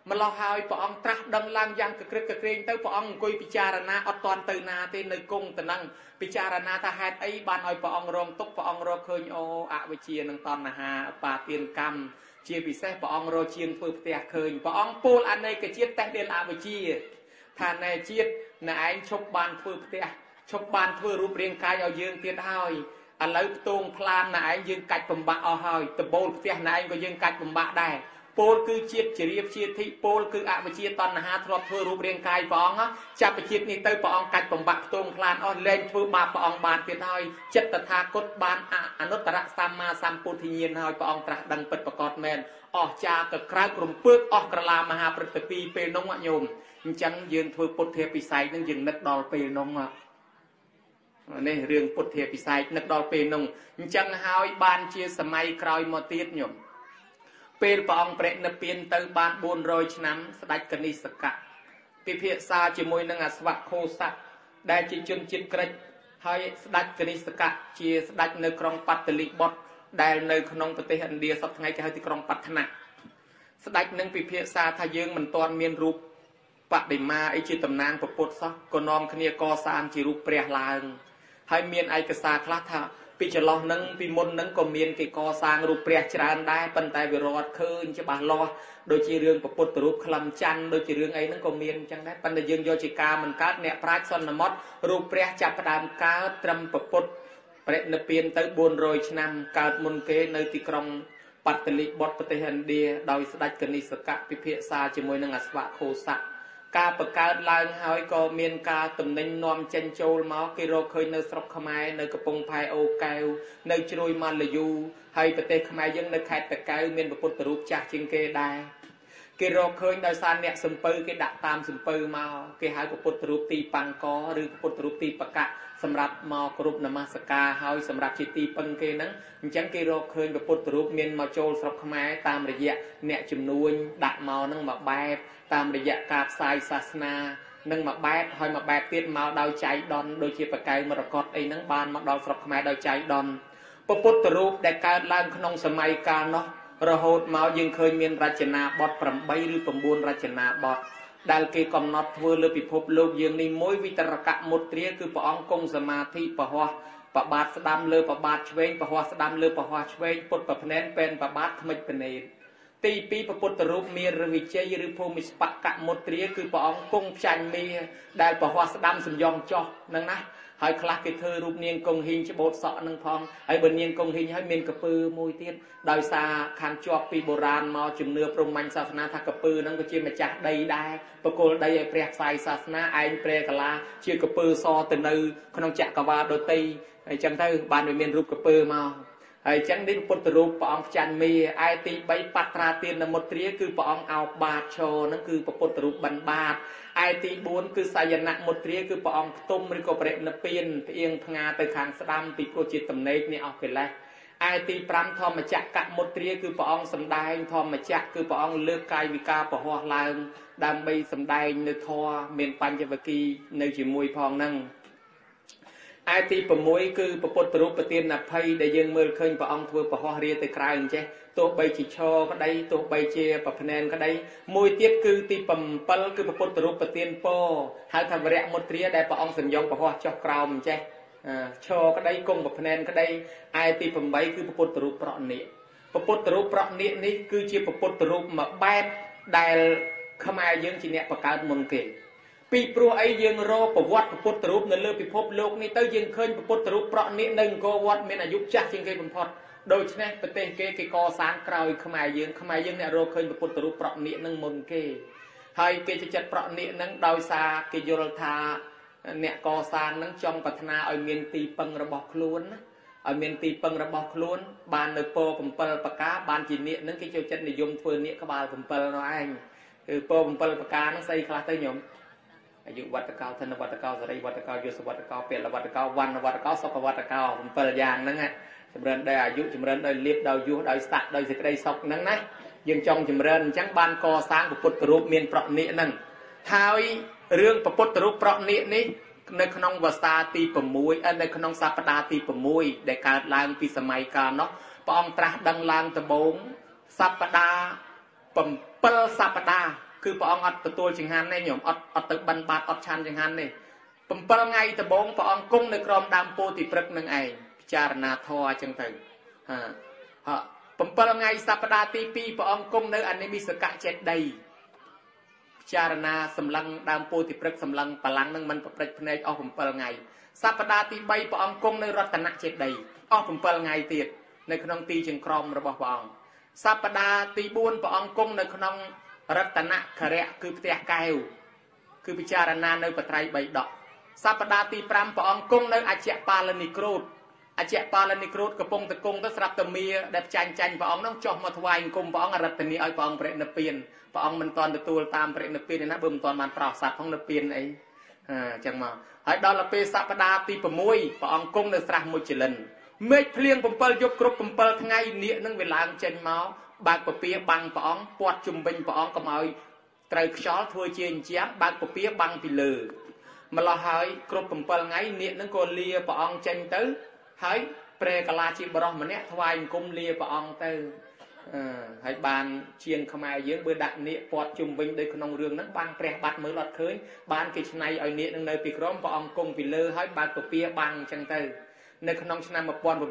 ម្លោះហើយព្រះអង្គត្រាស់ដឹងឡើងយ៉ាងកក្រឹកកក្រែងទៅព្រះអង្គអង្គុយពិចារណាអត់តាន់ទៅណាទេនៅគង់ទៅនឹងពិចារណាថាហេតុអីបានឲ្យព្រះអង្គរងទុក្ខព្រះអង្គរកឃើញអូអវិជ្ជានឹងតណ្ហាឧបាទានកម្មជាពិសេសព្រះអង្គរកជាងធ្វើផ្ទះឃើញព្រះអង្គពោលអនេកជាតិតេះដៀលអវិជ្ជាថាណែជាតិណែឯងឈប់បានធ្វើផ្ទះឈប់បានធ្វើរូបរាងកាយឲ្យយើងទៀតហើយឥឡូវផ្ទងផ្លានណែឯងយើងកាច់បំបាក់អស់ហើយដបូលផ្ទះណែឯងក៏យើងកាច់បំបាក់ដែរពោលគឺជាតិជារៀបជាធិពោលគឺអវិជ្ជាតណ្ហាធ្លាប់ធ្វើរូបរាងកាយព្រះអង្គចាប់ពីជាតិនេះទៅព្រះអង្គកាច់បំបាក់ផ្ទងផ្លានអស់លែងធ្វើបាបព្រះអង្គបានទៀតហើយចិត្តតថាគតបានអនុត្តរសម្មាសម្ពុទ្ធញ្ញាណហើយព្រះអង្គត្រាស់ដឹងពិតប្រាកដមែនអស់ចាកក្រៅរំពើកអស់ក្រឡាមហាព្រឹទ្ធពីពេលនោះញោមអញ្ចឹងយើងធ្វើពុទ្ធិពិស័យនឹងយើងនឹកដល់ពេលនោះនេះរឿងពុទ្ធិពិស័យនឹកដល់ពេលនោះអញ្ចឹងហើយបានជាសម័យក្រោយមកទៀតញោមពេលព្រះអង្គព្រះនិព្វានទៅបាន400ឆ្នាំស្ដេចកនិសកៈពិភាក្សាជាមួយនឹងអស្វខោសៈដែលជាជនជាតិក្រិចហើយស្ដេចកនិសកៈជាស្ដេចនៅក្រុងបត្តលិបុត្រដែលនៅក្នុងប្រទេសឥណ្ឌាសពថ្ងៃគេហៅទីក្រុងបត្តនៈស្ដេចនឹងពិភាក្សាថាយើងមិនទាន់មានរូបបដិមាអីជាតំណាងពុទ្ធសោះក៏នាំគ្នាកសាងជារូបព្រះឡើងហើយមានឯកសារខ្លះថាពីចន្លោះនឹងពីមុននឹងក៏មានគេកសាងរូបព្រះច្រើនដែរប៉ុន្តែវារត់ឃើញច្បាស់លាស់ដូចជារឿងពុទ្ធរូបក្លឹមច័ន្ទដូចជារឿងអីហ្នឹងក៏មានអញ្ចឹងដែរប៉ុន្តែយើងយកជាការមិនកើតអ្នកប្រាជ្ញសន្មតរូបព្រះចាប់ផ្ដើមកើតត្រឹមពុទ្ធព្រះនិព្វានទៅ400ឆ្នាំកើតមុនគេនៅទីក្រុងបត្តលិបុត្រប្រទេសឥណ្ឌាដោយស្ដេចកនិសកៈពិភាក្សាជាមួយនឹងអស្វខោសៈការបង្កើតឡើងហើយក៏មានការតំណែងនាំចេញចូលមកគេរកឃើញនៅស្រុកខ្មែរនៅកំពង់ផែអូកែវនៅជ្រោយម៉ាឡាយូហើយប្រទេសខ្មែរយើងនៅខេត្តតាកែវមានពុទ្ធរូបចាស់ជាងគេដែរគេរកឃើញដោយសារអ្នកសំពៅគេដាក់តាមសំពៅមកគេហៅពុទ្ធរូបទីបង្កឬពុទ្ធរូបទីបកៈសម្រាប់មកគោរពនមស្ការហើយសម្រាប់ជាទីពឹងគេហ្នឹងអញ្ចឹងគេរកឃើញពុទ្ធរូបមានមកចូលស្រុកខ្មែរតាមរយៈអ្នកជំនួញដាក់មកហ្នឹងមកបែបតាមរយៈការផ្សាយសាសនានឹងមកបែបហើយមកបែបទៀតមកដោយចៃដន្យដូចជាបកែវមរកតអីហ្នឹងបានមកដល់ស្រុកខ្មែរដោយចៃដន្យពុទ្ធរូបដែលកើតឡើងក្នុងសម័យកាលនោះរហូតមកយើងឃើញមានរចនាបថ8ឬ9រចនាបថដែលគេកំណត់ធ្វើលើពិភពលោកយើងនេះមួយវិតរកមុទ្រាគឺព្រះអង្គគង់សមាធិពហោះប្របាទស្ដាំលើប្របាទឆ្វេងពហោះស្ដាំលើពហោះឆ្វេងពុទ្ធប្រភ្នែនពេនប្របាទថ្មិចភ្នែនទី2ពុទ្ធរូបមានរវិជ័យឬភូមិស្បកមុទ្រាគឺព្រះអង្គគង់ផ្ចាញ់មាដែលពហោះស្ដាំសំយ៉ងចោះហ្នឹងណាហើយខ្លះគេធ្វើរូបនាងកងហ៊ីងច្បូតសក់នឹងផងហើយបើនាងកងហ៊ីងហើយមានកពើមួយទៀតដោយសារខាងជាប់ពីបុរាណមកជំនឿព្រហ្មញ្ញសាសនាថាកពើហ្នឹងក៏ជាម្ចាស់ដីដែរបកុលដីឲ្យព្រះផ្សាយសាសនាឯងព្រះកាឡាជាកពើសទៅនៅក្នុងចក្រវាឡដតីអញ្ចឹងទៅបានវាមានរូបកពើមកហើយអញ្ចឹងនេះពុទ្ធរូបព្រះអង្គផ្ចាញ់មាឯទី3បត្រាទានមុទ្រាគឺព្រះអង្គអោបបាតឈរហ្នឹងគឺពុទ្ធរូបបិណ្ឌបាតឯទី4គឺសាយនមុទ្រាគឺព្រះអង្គផ្ទុំឬក៏បរិនិព្វានផ្អៀងផ្ងាទៅខាងស្ដាំពីព្រោះជាតំណេកនេះអស់កិលេសឯទី5ធម្មចក្រមុទ្រាគឺព្រះអង្គសម្ដែងធម្មចក្រគឺព្រះអង្គលើកកាយវិការពហោះឡើងដើម្បីសម្ដែងនៅធម៌មានបញ្ញវគិនៅជាមួយផងហ្នឹងឯទី6គឺពុទ្ធរូបប្រទានអភ័យដែលយើងមើលឃើញព្រះអង្គធ្វើពហោះរាទៅក្រៅអញ្ចេះទោះបីជាឈរក្តីទោះបីជាប្រភ្នែនក្តីមួយទៀតគឺទី7គឺពុទ្ធរូបប្រទានពរហៅថាវរៈមុទ្រាដែលព្រះអង្គសញ្ញងពហោះចុះក្រោមអញ្ចេះឈរក្តីគង់ប្រភ្នែនក្តីឯទី8គឺពុទ្ធរូបប្រនិកពុទ្ធរូបប្រនិកនេះគឺជាពុទ្ធរូបមួយបែបដែលខ្មែរយើងជាអ្នកបង្កើតមុនគេពីព្រោះអីយើងរកប្រវត្តិពុទ្ធរូបនៅលើពិភពលោកនេះទៅយើងឃើញពុទ្ធរូបប្រនិកនៅអង្គរវត្តមានអាយុចាស់ជាងគេបំផុតដូច្នេះប្រទេសគេកសាងក្រោយខ្មែរយើងអ្នករកឃើញពុទ្ធរូបប្រនិកនឹងមុនគេហើយគេចិត្តប្រនិកនឹងដោយសារគេយល់ថាអ្នកកសាងនឹងចង់ប្រាថ្នាឲ្យមានទីពឹងរបស់ខ្លួនណាឲ្យមានទីពឹងរបស់ខ្លួនបាននៅពរ7ប្រការបានជានាគនឹងគេចូលចិត្តនិយមធ្វើនាគក្បាល7នោះឯងគឺពរ7ប្រការនឹងស្អីខ្លះទៅញោមអាយុវត្តកោធនវត្តកោសរីវត្តកោយសវត្តកោពលវត្តកោវណ្ណវត្តកោសុខវត្តកោ7យ៉ាងហ្នឹងចម្រើនដោយអាយុចម្រើនដោយលៀបដោយយុះដោយស័ក្តិដោយសេចក្តីសុខហ្នឹងណាយើងចង់ចម្រើនអញ្ចឹងបានកសាងពុទ្ធរូបមានប្រនិកហ្នឹងហើយរឿងពុទ្ធរូបប្រនិកនេះនៅក្នុងវស្សាទី6នៅក្នុងសប្តាហ៍ទី6ដែលកើតឡើងពីសម័យកាលនោះព្រះអង្គត្រាស់ដឹងឡើងដំបូងសប្តាហ៍7សប្តាហ៍គឺព្រះអង្គអត់ទទួលចង្ហាន់ទេញោមអត់ទៅបិណ្ឌបាតអត់ឆាន់ចង្ហាន់ទេ7ថ្ងៃដំបូងព្រះអង្គគង់នៅក្រោមដើមពោធិព្រឹក្សនឹងឯងពិចារណាធម៌អញ្ចឹងទៅ7ថ្ងៃសប្តាហ៍ទី2ព្រះអង្គគង់នៅអនិមិសកៈចេតិយពិចារណាសម្លឹងដើមពោធិព្រឹក្សសម្លឹងបលាំងនឹងមិនប្រព្រឹត្តភ្នែកអស់7ថ្ងៃសប្តាហ៍ទី3ព្រះអង្គគង់នៅរតនចេតិយអស់7ថ្ងៃទៀតនៅក្នុងទីចង្ក្រមរបស់ព្រះអង្គសប្តាហ៍ទី4ព្រះអង្គគង់នៅក្នុងរតនខរៈគឺផ្ទះកែវគឺពិចារណានៅបត្រៃ3ដកសប្តាហ៍ទី5ព្រះអង្គគង់នៅអជ្ជបាលនិក្រូតអជ្ជបាលនិក្រូតកំពុងតគង់ទៅស្រាប់តែមាដែលចាញ់ព្រះអង្គនោះចុះមកថ្វាយអង្គមព្រះអង្គរតនីឲ្យព្រះអង្គព្រះនិព្វានព្រះអង្គមិនទាន់ទទួលតាមព្រះនិព្វានទេណាបើមិនទាន់បានប្រោសសត្វផងនិព្វានអីអញ្ចឹងមកហើយដល់ពេលសប្តាហ៍ទី6ព្រះអង្គគង់នៅស្រះមុជលិនមេឃភ្លៀង7យប់គ្រប់7ថ្ងៃនាគនឹងវាឡើងចេញមកបើកពពាបាំងព្រះអង្គពាត់ជុំវិញព្រះអង្គកុំឲ្យត្រូវខ្យល់ធ្វើជាអញ្ចឹងបើកពពាបាំងពីលើម្ល៉េះហើយគ្រប់7ថ្ងៃនាគនឹងក៏លាព្រះអង្គចេញទៅហើយព្រះកាឡាជាបរោះម្នាក់ថ្វាយអង្គមលាព្រះអង្គទៅហើយបានជាងខ្មែរយើងបើដាក់នាគពាត់ជុំវិញដោយក្នុងរឿងហ្នឹងបានព្រះបាត់មើលអត់ឃើញបានគេឆ្នៃឲ្យនាគនឹងនៅពីក្រោមព្រះអង្គគង់ពីលើហើយបើកពពាបាំងអញ្ចឹងទៅនៅក្នុងឆ្នាំ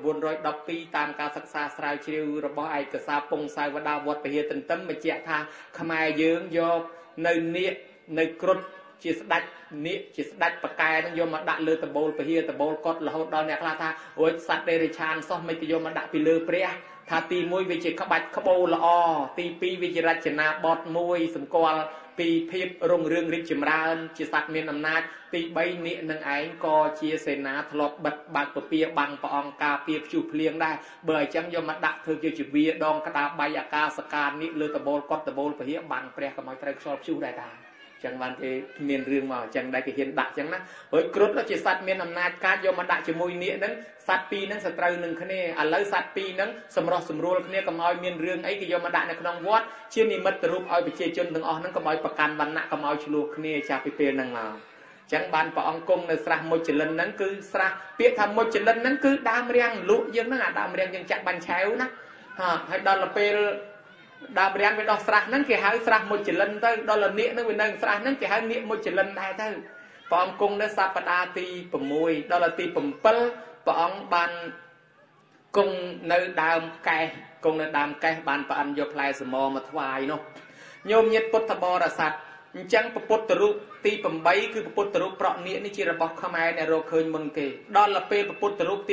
1912តាមការសិក្សាស្រាវជ្រាវរបស់ឯកសារពងសាវតាវត្តពហិទន្ទឹមបញ្ជាក់ថាខ្មែរយើងយកនៅនាគនៅគ្រុឌជាស្ដេចនាគជាស្ដេចបកែនឹងយកមកដាក់លើតបូលពហិតបូលកត់រហូតដល់អ្នកខ្លះថាអូយសត្វដេរិឆានសោះមិនទៅយកមកដាក់ពីលើព្រះថាទី1វាជាក្បាច់ក្បូរល្អទី2វាជារចនាបថមួយសម្គាល់ពីភាពរុងរឿងរីកចម្រើនជាសត្វមានអំណាចទី3នាគនឹងឯងក៏ជាសេនាធ្លាប់បិទបើកពពាបាំងព្រះអង្គការពារព្យុះភ្លៀងដែរបើអញ្ចឹងយកមកដាក់ធ្វើជាវាដងក្តារបាយអាកាសការនាគលើតបូលកត់តបូលពហិបាំងព្រះកុំឲ្យត្រូវខ្យល់ព្យុះដែរតាចឹងបានគេមានរឿងមកអញ្ចឹងដែរគេហ៊ានដាក់អញ្ចឹងណាហើយគ្រុឌជាសត្វមានអំណាចកាចយកមកដាក់ជាមួយនាគហ្នឹងសត្វពីរហ្នឹងសត្រូវនឹងគ្នាឥឡូវសត្វពីរហ្នឹងសម្រោះសម្រួលគ្នាកុំឲ្យមានរឿងអីគេយកមកដាក់នៅក្នុងវត្តជានិមិត្តរូបឲ្យប្រជាជនទាំងអស់ហ្នឹងកុំឲ្យប្រកាន់វណ្ណៈកុំឲ្យឆ្លោះគ្នាចាប់ពីពេលហ្នឹងមកចឹងបានព្រះអង្គគង់នៅស្រះមុជលិនហ្នឹងគឺស្រះពាក្យថាមុជលិនហ្នឹងគឺដើមរាំងលក់យើងហ្នឹងអាដើមរាំងយើងចាក់បាញ់ឆែវណាហើយដល់ពេលដើមរាំងវាដោះស្រះហ្នឹងគេហៅស្រះមុជលិនទៅដល់នាគហ្នឹងវានៅស្រះហ្នឹងគេហៅនាគមុជលិនដែរទៅព្រះអង្គគង់នៅសប្តាហ៍ទី6ដល់ទី7ព្រះអង្គបានគង់នៅដើមកេះគង់នៅដើមកេះបានប្រអិនយកផ្លែសមមកថ្វាយនោះញោមញាតិពុទ្ធបរិស័ទអញ្ចឹងពុទ្ធរូបទី8គឺពុទ្ធរូបប្រក់នាគនេះជារបស់ខ្មែរដែលរកឃើញមុនគេដល់ពេលពុទ្ធរូបទី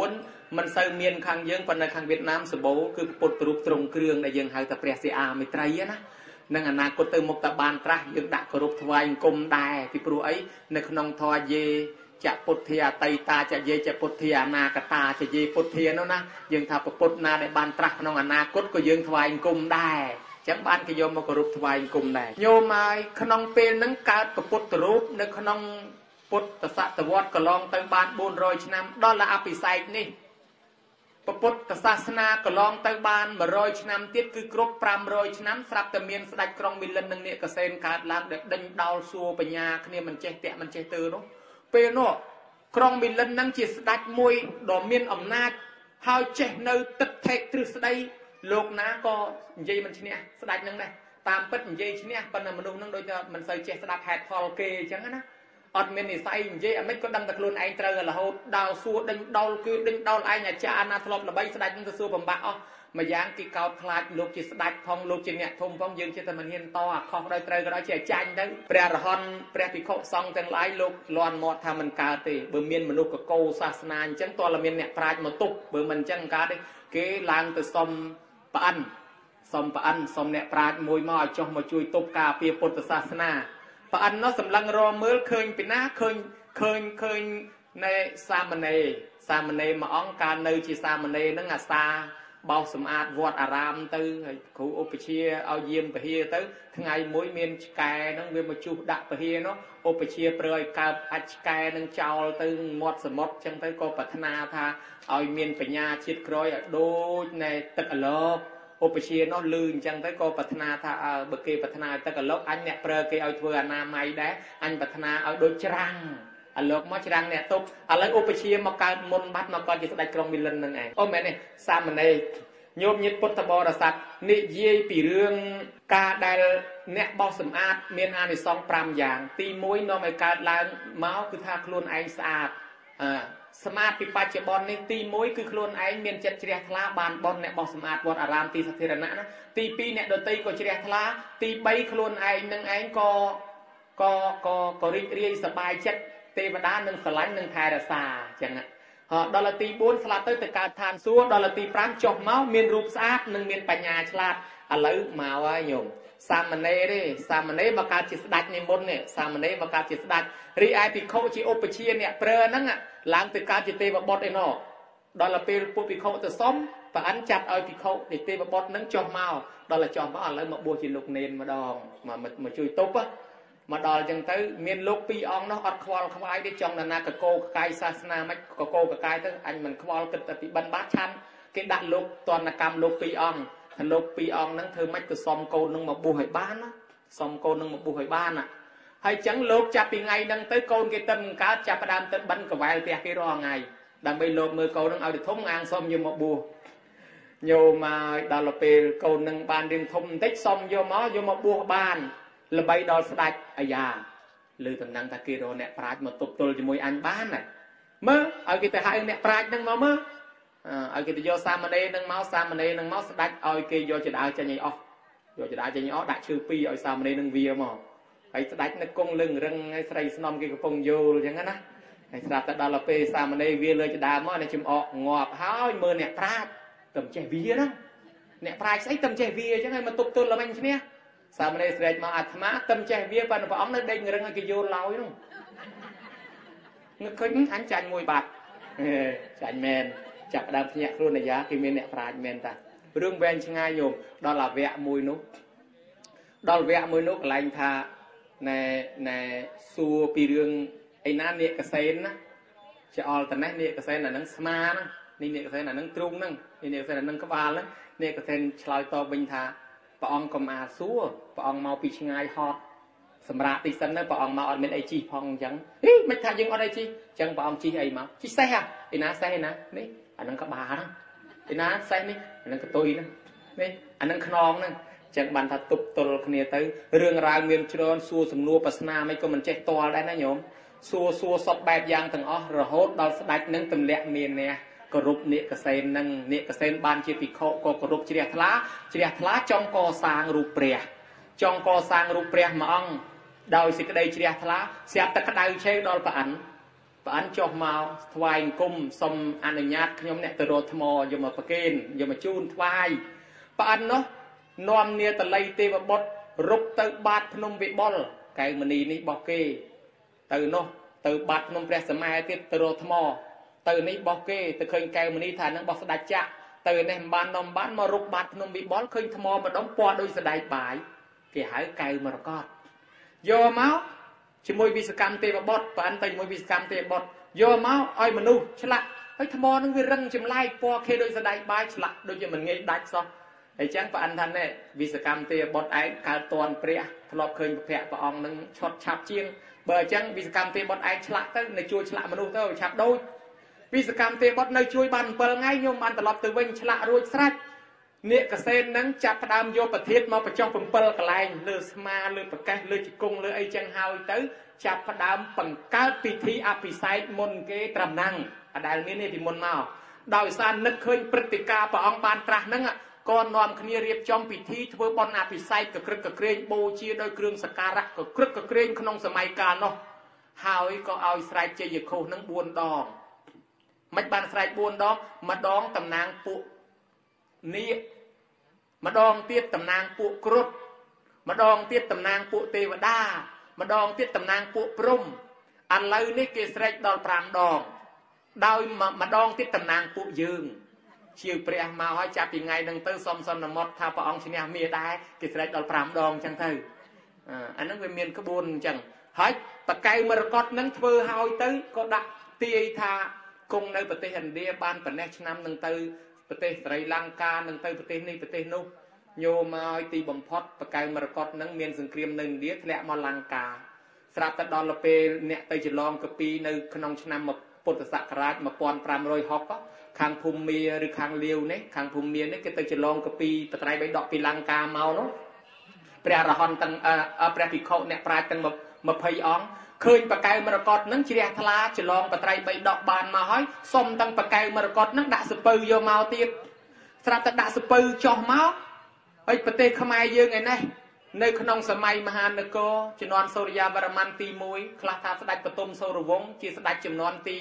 9មិនសូវមានខាងយើងប៉ុន្តែខាងវៀតណាមសម្បូរគឺពុទ្ធរូបទ្រង់គ្រឿងដែលយើងហៅថាព្រះសិអាមេត្រីណានឹងអនាគតទៅមុខតបានត្រាស់យើងដាក់គោរពថ្វាយអង្គមដែរពីព្រោះអីនៅក្នុងធម៌យេចពុទ្ធាអតីតាចយេចពុទ្ធាអនាគតាចយេពុទ្ធានោះណាយើងថាពុទ្ធណាដែលបានត្រាស់ក្នុងអនាគតក៏យើងថ្វាយអង្គមដែរចឹងបានគេយកមកគោរពថ្វាយអង្គមដែរញោមហើយក្នុងពេលហ្នឹងកើតពុទ្ធរូបនៅក្នុងពុទ្ធសតវត្សកន្លងទៅបាន400ឆ្នាំដល់អភិសេកនេះពុទ្ធសាសនាកន្លងទៅបាន100ឆ្នាំទៀតគឺគ្រប់500ឆ្នាំស្រាប់តែមានស្ដេចក្រុងមីលិននិងនាគកសេនកើតឡើងដែលដេញដោលសួរបញ្ញាគ្នាមិនចេះតាក់មិនចេះទៅនោះពេលនោះក្រុងមីលិនហ្នឹងជាស្ដេចមួយដ៏មានអំណាចហើយចេះនៅទឹកថេកទ្រឹស្ដីលោកណាក៏និយាយមិនឈ្នះស្ដេចហ្នឹងដែរតាមពិតនិយាយឈ្នះប៉ុន្តែមនុស្សហ្នឹងដូចតែមិនសូវចេះស្ដាប់ហេតុផលគេអញ្ចឹងណាអត់មាននិស័យនិយាយអាមិនក៏ដឹងតែខ្លួនឯងត្រូវរហូតដោលសួរដេញដោលគឺដេញដោលឯងអាចារ្យណាធ្លាប់ល្បីស្ដេចនឹងទៅសួរបំបាក់អស់មួយយ៉ាងគេកោតខ្លាចលោកជាស្ដេចផងលោកជាអ្នកធំផងយើងចេះតែមិនហ៊ានតអាខុសដោយត្រូវក៏ដោយជាចាញ់ទៅព្រះរហន្តព្រះភិក្ខុសង្ឃទាំងឡាយលោកលន់មាត់ថាមិនកើតទេបើមានមនុស្សកកោសាសនាអញ្ចឹងតើមានអ្នកប្រាជ្ញមកទប់បើមិនអញ្ចឹងកើតទេគេឡើងទៅសុំប្រអិនសុំអ្នកប្រាជ្ញមួយមកឲ្យចុះមកជួយទប់ការពារពុទ្ធសាសនាប្រអិននោះសម្លឹងរមើលឃើញពីណាឃើញនៃសាមណេរមួយអង្គកាលនៅជាសាមណេរហ្នឹងអាសាបោសសម្អាតវត្តអារាមទៅហើយគ្រូឧបជាឲ្យយាមពហិទៅថ្ងៃមួយមានឆ្កែហ្នឹងវាមកជួសដាក់ពហិនោះឧបជាព្រើឲ្យកើតអាចឆ្កែនឹងចោលទៅមាត់សមុទ្រចឹងទៅក៏ប្រាថ្នាថាឲ្យមានបញ្ញាជាតិក្រោយឲ្យដូចនៃទឹកអឡោកឧបជានោះលឺអញ្ចឹងទៅក៏ប្រាថ្នាថាបើគេប្រាថ្នាទឹកអឡោកអញអ្នកព្រើគេឲ្យធ្វើអនាម័យដែរអញប្រាថ្នាឲ្យដូចច្រាំងអឡោកមកច្រាំងអ្នកទប់ឥឡូវឧបជាមកកើតមុនបាត់មកគាត់ជាស្ដេចក្រុងមីលិននឹងឯងអូមែនទេសាមណេរញោមញាតិពុទ្ធបរិស័ទនិយាយពីរឿងការដែលអ្នកបោសសម្អាតមានអានិសង្ស5យ៉ាងទី1នាំឲ្យកើតឡើងមកគឺថាខ្លួនឯងស្អាតសម្អាតពីបច្ចុប្បន្ននេះទី1គឺខ្លួនឯងមានចិត្តជ្រះថ្លាបានបន់អ្នកបោសសម្អាតវត្តអារាមទីសាធារណៈណាទី2អ្នកដទៃក៏ជ្រះថ្លាទី3ខ្លួនឯងនឹងឯងក៏រីករាយសប្បាយចិត្តទេវតានឹងស្រឡាញ់នឹងថែរក្សាអញ្ចឹងដល់ទី4ស្លាប់ទៅកើតឋានសួគ៌ដល់ទី5ចុះមកមានរូបស្អាតនិងមានបញ្ញាឆ្លាតឥឡូវមកហើយញោមសាមណេរទេសាមណេរមកកើតជាស្ដេចនិមន្តនេះសាមណេរមកកើតជាស្ដេចរីឯភិក្ខុជាឧបជាអ្នកប្រើហ្នឹងឡើងទៅកើតជាទេវបុត្រឯណោះដល់ពេលពួកភិក្ខុទៅសុំព្រះអិនចាត់ឲ្យភិក្ខុនៃទេវបុត្រហ្នឹងចុះមកដល់ចុះមកឥឡូវមកបួសជាលោកនេនម្ដងមកជួយទប់មកដល់អញ្ចឹងទៅមានលោក2អង្គនោះអត់ខ្វល់ខ្វាយទេចង់ណាកកោកកាយសាសនាមិនកកោកកាយទៅអញមិនខ្វល់គិតតែពីបិណ្ឌបាតឆាន់គេដាក់លោកតនកម្មលោក2អង្គថាលោក2អង្គហ្នឹងធ្វើម៉េចទៅសុំកូននឹងមកបួសឲ្យបានណាសុំកូននឹងមកបួសឲ្យបានណាហើយអញ្ចឹងលោកចាប់ពីថ្ងៃហ្នឹងទៅកូនគេទៅកើតចាប់ផ្ដើមទៅបិណ្ឌកវែលផ្ទះគេរាល់ថ្ងៃដើម្បីលោកមើលកូននឹងឲ្យទៅធំអាងសុំយកមកបួសញោមមកដល់ពេលកូននឹងបានរៀងធំបន្តិចសុំយកមកបួសបានល្បីដល់ស្ដេចអាយ៉ាលើតំណែងថាគេរកអ្នកប្រាជ្ញមកទប់ទល់ជាមួយអញបានណាមើលឲ្យគេទៅហៅអ្នកប្រាជ្ញហ្នឹងមកមើលឲ្យគេទៅយកសាមណេរហ្នឹងមកស្ដេចឲ្យគេយកចដាចេញឲ្យអស់យកចដាចេញឲ្យអស់ដាក់ឈើ2ឲ្យសាមណេរហ្នឹងវាមកហើយស្ដេចនឹកគង់លឹងរឹងហើយស្រីស្នំគេកំពុងយល់អញ្ចឹងណាហើយស្រាប់តែដល់ពេលសាមណេរវាលើចដាមកអ្នកជំអកងាប់ហើយមើលអ្នកប្រាជ្ញតែចេះវាហ្នឹងអ្នកប្រាជ្ញស្អីតែចេះវាអញ្ចឹងឲ្យមកទប់ទល់ល្មិញឈ្នះសាមណេរស្រែកមកអាត្មាតែចេះវាប៉ុន្តែព្រះអង្គនៅដេករឹងឲ្យគេយល់ឡើយនោះនឹកឃើញអញចាញ់មួយបាត់ចាញ់មែនចាប់ដើមភ្ញាក់ខ្លួនអាយ៉ាគេមានអ្នកប្រាជ្ញមែនតារឿងវែងឆ្ងាយញោមដល់អាវៈមួយនោះកន្លែងថាណែសួរពីរឿងឯណានាគកសែនណាចោលតនេះនាគកសែនអានឹងស្មាហ្នឹងនេះនាគកសែនអានឹងទ្រូងហ្នឹងនេះនាគកសែនអានឹងក្បាលហ្នឹងនាគកសែនឆ្លើយតបវិញថាព្រះអង្គកុំអាសួរព្រះអង្គមកពីឆ្ងាយហត់សម្រាប់ទីសិនទៅព្រះអង្គមកអត់មានអីជីផងអញ្ចឹងមិនថាយើងអត់អីជីអញ្ចឹងព្រះអង្គជីអីមកជីសេះឯណាសេះឯណានេះអានឹងក្បាលហ្នឹងឯណាសេះនេះអានឹងកតុយហ្នឹងនេះអានឹងខ្នងហ្នឹងអញ្ចឹងបានថាទប់ទល់គ្នាទៅរឿងរ៉ាវមានច្រើនសួរសំណួរប្រស្នាមិនក៏មិនចេះតល់ដែរណាញោមសួរសពបែបយ៉ាងទាំងអស់រហូតដល់ស្ដេចនឹងទម្លាក់មាននេះគោរពនាគកសែននឹងនាគកសែនបានជាភិក្ខុក៏គោរពជ្រះថ្លាចង់កសាងរូបព្រះមួយអង្គដោយសេចក្តីជ្រះថ្លាស្រាប់តែក្តៅឆេវដល់ព្រះអិនចុះមកថ្វាយអង្គមសូមអនុញ្ញាតខ្ញុំអ្នកទៅរកថ្មយកមកប្រគេនយកមកជូនថ្វាយព្រះអិននោះនាំនាតល័យទេវបុត្ររុកទៅបាតភ្នំវិបុលកែវមณีនេះបោះគេទៅនោះទៅបាតភ្នំព្រះសម័យទៀតទៅរកថ្មទៅនេះបោះគេទៅឃើញកែវមณีថានឹងបោះស្ដេចចាក់ទៅនេះមិនបានមករុកបាតភ្នំវិបុលឃើញថ្មម្ដងពណ៌ដូចស្ដែកបាយគេហៅកែវមរកតយកមកជាមួយវិស្កម្មទេវបុត្រព្រះអិនទៅជាមួយវិស្កម្មទេវបុត្រយកមកឲ្យមនុស្សឆ្លាក់ហើយថ្មនឹងវារឹងចម្លែកពណ៌ខេដូចស្ដែកបាយឆ្លាក់ដូចជាមិនងាយដាច់សោះហើយចឹងព្រះអិនថានេះវិស្កម្មទេវបុត្រឯងកើតតនព្រះធ្លាប់ឃើញព្រះអង្គនឹងឆត់ឆាប់ជាងបើអញ្ចឹងវិស្កម្មទេវបុត្រឯងឆ្លាក់ទៅនៅជួយឆ្លាក់មនុស្សទៅឆាប់ដូចវិស្កម្មទេវបុត្រនៅជួយបាន7ថ្ងៃខ្ញុំបានត្រឡប់ទៅវិញឆ្លាក់រួចស្រេចនាគកសែននឹងចាប់ផ្ដើមយកប្រធានមកបញ្ចុះ7កន្លែងលើស្មាលើប្រកេះលើជង្គង់លើអីចឹងហើយទៅចាប់ផ្ដើមបង្កើតពិធីអភិសេកមុនគេត្រឹមហ្នឹងអដែលមាននេះពីមុនមកដោយសារនឹកឃើញព្រឹត្តិការណ៍ព្រះអង្គបានត្រាស់ហ្នឹងក៏នាំគ្នារៀបចំពិធីធ្វើបុណ្យអភិសេកកក្រឹកកក្រែងបូជាដោយគ្រឿងសក្ការៈកក្រឹកកក្រែងក្នុងសម័យកាលនោះហើយក៏ឲ្យស្រែកជ័យឃោសនឹង4ដងមិនបានស្រែក4ដងម្ដងតំណាងពួកម្ដងទៀតតំណាងពួកគ្រុឌម្ដងទៀតតំណាងពួកទេវតាម្ដងទៀតតំណាងពួកព្រំឥឡូវនេះគេស្រែកដល់5ដងដោយម្ដងទៀតតំណាងពួកយើងជាព្រះមកហើយចាប់ពីថ្ងៃហ្នឹងទៅសុំសន្មតថាព្រះអង្គឈ្នះមាដែរគេស្រែកដល់5ដងអញ្ចឹងទៅអាហ្នឹងវាមានក្បួនអញ្ចឹងហើយបកែវមរកតហ្នឹងធ្វើហើយទៅក៏ដាក់ទាយថាគង់នៅប្រទេសឥណ្ឌាបានប៉ុណ្ណេះឆ្នាំហ្នឹងទៅប្រទេសស្រីលង្កានឹងទៅប្រទេសនេះប្រទេសនោះញោមឲ្យទីបំផុតបកែវមរកតនឹងមានសង្គ្រាមនៅឥណ្ឌាធ្លាក់មកលង្កាស្រាប់តែដល់ទៅពេលអ្នកទៅចលងកពីនៅក្នុងឆ្នាំពុទ្ធសករាជ1560ខាងភូមិឬខាងលាវនេះខាងភូមិនេះគេទៅចលងកពីបត្រៃបៃដកពីលង្កាមកនោះព្រះរហន្តទាំងព្រះភិក្ខុអ្នកប្រាជ្ញទាំង20អង្គឃើញបកៅមរកតនឹងជ្រះថ្លាចលងបត្រៃបៃដកបានមកហើយសុំទាំងបកៅមរកតនឹងដាក់សពៅយកមកទៀតស្រាប់តែដាក់សពៅចុះមកហើយប្រទេសខ្មែរយើងឯនេះនៅក្នុងសម័យមហានគរជំនាន់សូរ្យាវរ្ម័នទី1ខ្លះថាស្ដេចបទុមសូរវង្សជាស្ដេចជំនាន់ទី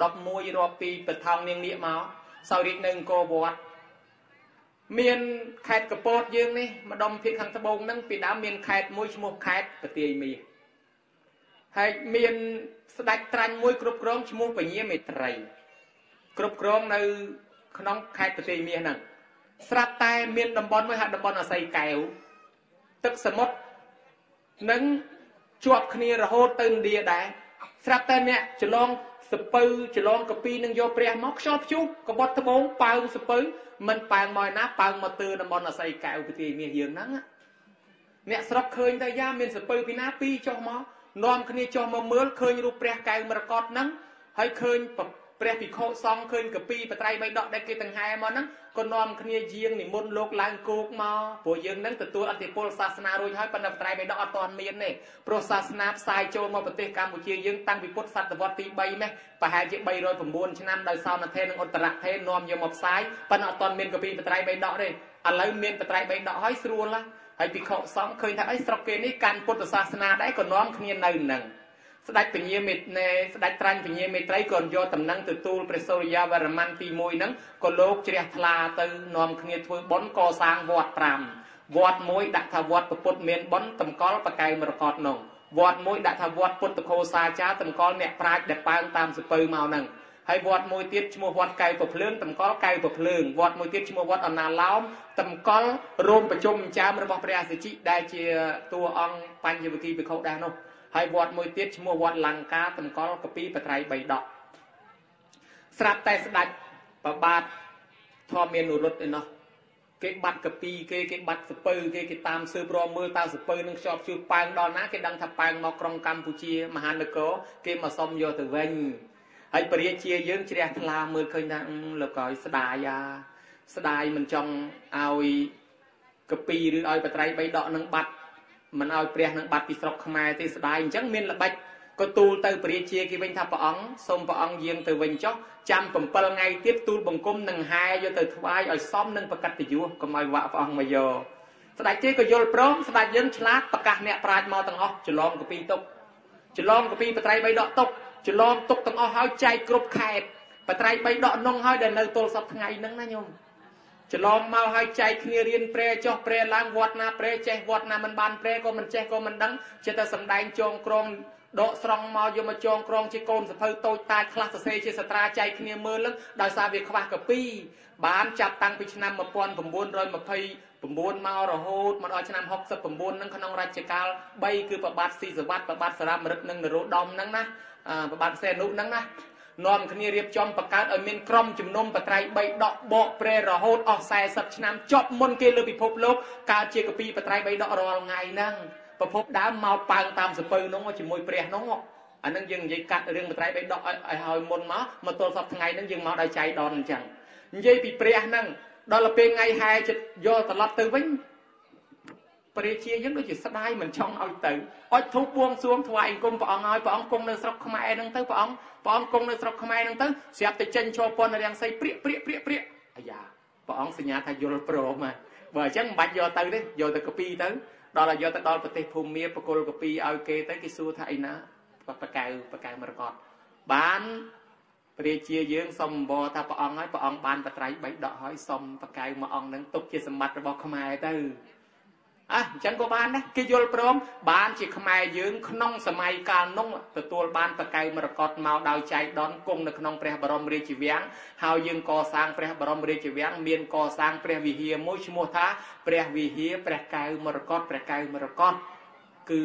11រាប់ពីបថោងនាងនាគមកសោយរាជនៅអង្គរវត្តមានខេត្តកពតយើងនេះម្ដុំភាគខាងត្បូងហ្នឹងពីដើមមានខេត្តមួយឈ្មោះខេត្តប្រទាយមាសហើយមានស្ដេចត្រាញ់មួយគ្រប់គ្រងឈ្មោះពញាមេត្រីគ្រប់គ្រងនៅក្នុងខេត្តប្រទាយមាសហ្នឹងស្រាប់តែមានតំបន់មួយហៅតំបន់អាស័យកែវទឹកសមុទ្រនឹងជាប់គ្នារហូតទៅឥណ្ឌាដែរស្រាប់តែអ្នកចលងសពៅចលងកពីនឹងយកព្រះមកខ្យល់ព្យុះកបត់ត្បូងប៉ើងសពៅមិនប៉ើងមកណាប៉ើងមកទើតំបន់អាស័យកែវប្រទាយមាសយើងហ្នឹងអ្នកស្រុកឃើញតែយ៉ាមានសពៅពីណាពីរចុះមកនាំគ្នាចុះមកមើលឃើញរូបព្រះកែវមរកតហ្នឹងហើយឃើញព្រះភិក្ខុសង្ឃឃើញកពីបត្រៃបៃដកដែលគេដង្ហែមកហ្នឹងក៏នាំគ្នាយាងនិមន្តលោកឡើងគោកមកព្រោះយើងនឹងទទួលអធិពលសាសនារួចហើយប៉ុន្តែបត្រៃបៃដកអត់ទាន់មានទេព្រោះសាសនាផ្សាយចូលមកប្រទេសកម្ពុជាយើងតាំងពីពុទ្ធសតវត្សទី3ម៉េះប្រហែលជា309ឆ្នាំដោយសោណថេរនិងឧត្តរថេរនាំយកមកផ្សាយប៉ុន្តែអត់ទាន់មានកពីបត្រៃបៃដកទេឥឡូវមានបត្រៃបៃដកហើយស្រួលហើយភិក្ខុសង្ឃឃើញថាអីស្រុកគេនេះកាន់ពុទ្ធសាសនាដែរក៏នាំគ្នានៅនឹងស្ដេចពញាមេស្ដេចត្រាញ់ពញាមេត្រីក៏យកតំណែងទទួលព្រះសូរ្យាវរ្ម័នទី1ហ្នឹងក៏លោកជ្រះថ្លាទៅនាំគ្នាធ្វើបុណ្យកសាងវត្ត5វត្តមួយដាក់ថាវត្តពុទ្ធមានបុណ្យតម្កល់បកែមរកតនោះវត្តមួយដាក់ថាវត្តពុទ្ធខោសាចារតម្កល់អ្នកប្រាជ្ញដែលប៉ើងតាមសពៅមកហ្នឹងហើយវត្តមួយទៀតឈ្មោះវត្តកែវប្រភ្លើងតម្កល់កែវប្រភ្លើងវត្តមួយទៀតឈ្មោះវត្តអណាឡោមតម្កល់រោមប្រជុំចាមរបស់ព្រះអសិជិដែលជាតួអង្គបញ្ញវគិភិក្ខុដែរនោះហើយវត្តមួយទៀតឈ្មោះវត្តលង្កាតម្កល់កពីបត្រៃបៃដកស្រាប់តែស្ដេចប្របាទធម្មមាននុរុទ្ធឯណោះគេបាត់កពីគេបាត់សពៅគេតាមស៊ើបរមើលតើសពៅនឹងខ្ជាប់ជួបប៉ើងដល់ណាគេដឹងថាប៉ើងមកក្រុងកម្ពុជាមហានគរគេមកសុំយកទៅវិញហើយពរាជាយើងជ្រះថ្លាមើលឃើញថាលោកកោយស្ដាយមិនចង់ឲ្យកពីឬឲ្យបត្រៃបៃដកនឹងបាត់មិនឲ្យព្រះនឹងបាត់ពីស្រុកខ្មែរទេស្ដាយអញ្ចឹងមានល្បិចក៏ទូលទៅពរាជាគេវិញថាព្រះអង្គសូមព្រះអង្គយាងទៅវិញចុះចាំ7ថ្ងៃទៀតទូលបង្គំនឹងហែយកទៅថ្វាយឲ្យសមនឹងប្រកាសយុះកុំឲ្យវាក់ព្រះអង្គមកយកស្ដេចទេក៏យល់ព្រមស្ដេចយើងឆ្លាតប្រកាសអ្នកប្រាជ្ញមកទាំងអស់ចលងកពីទុកចលងកពីបត្រៃបៃដកទុកចលងទុកទាំងអស់ហើយចែកគ្រប់ខេត្តបត្រៃបៃដកនងហើយដែលនៅទល់សពថ្ងៃហ្នឹងណាញោមច្រឡំមកឲ្យចែកគ្នារៀនព្រែចុះព្រែឡើងវត្តណាព្រែចេះវត្តណាមិនបានព្រែក៏មិនចេះក៏មិនដឹងចិត្តតែសំដែងចងក្រងដកស្រង់មកយកមកចងក្រងជាកូនសភៅតូចតាចខ្លះសរសេរជាសត្រាចែកគ្នាមើលនឹងដោយសារវាខ្វះកពីបានចាប់តាំងពីឆ្នាំ1929មករហូតមកដល់ឆ្នាំ69នឹងក្នុងរជ្ជកាល3គឺប្របាទស៊ីសវត្តប្របាទសរាមរិទ្ធនិងនរោត្តមហ្នឹងណាប្របាទសេនុហ្នឹងណានាំគ្នារៀបចំបង្កើតឲ្យមានក្រុមជំនុំបត្រៃបៃដកបកព្រែរហូតអស់40ឆ្នាំចប់មុនគេលើពិភពលោកកើតជាកពីបត្រៃបៃដករាល់ថ្ងៃហ្នឹងប្រភពដើមមកប៉ើងតាមសពៅនោះជាមួយព្រះនោះអានឹងយើងនិយាយកាត់រឿងបត្រៃបៃដកឲ្យហើយមុនមកទល់សពថ្ងៃហ្នឹងយើងមកដល់ចៃដនអញ្ចឹងនិយាយពីព្រះហ្នឹងដល់ពេលថ្ងៃហែចិត្តយកត្រឡប់ទៅវិញព្រះជាយើងដូចជាស្ដាយមិនចង់ឲ្យទៅអុជធូបបួងសួងថ្វាយអង្គមព្រះអង្គឲ្យព្រះអង្គគង់នៅស្រុកខ្មែរហ្នឹងទៅព្រះអង្គគង់នៅស្រុកខ្មែរហ្នឹងទៅស្រាប់តែចេញឈរពន្ធរាំងសីព្រាកអាយ៉ាព្រះអង្គសញ្ញាថាយល់ព្រមហើយបើអញ្ចឹងមិនបាច់យកទៅទេយកទៅកពីទៅដល់ឲ្យយកទៅដល់ប្រទេសភូមាបកុលកពីឲ្យគេទៅគេសួរថាអីណាបកៅមរកតបានព្រះជាយើងសុំអង្វរថាព្រះអង្គហើយព្រះអង្គបានបត្រៃបៃដកហើយសុំបកៅមួយអង្គនឹងទុកជាសម្បត្តិរបស់ខ្មែរទៅអញ្ចឹងក៏បានដែរគេយល់ព្រមបានជាខ្មែរយើងក្នុងសម័យកាលនោះទទួលបានបកៅមរកតមកដោយចៃដន្យគង់នៅក្នុងព្រះបរមរាជវាំងហើយយើងកសាងព្រះបរមរាជវាំងមានកសាងព្រះវិហារមួយឈ្មោះថាព្រះវិហារព្រះកៅមរកតគឺ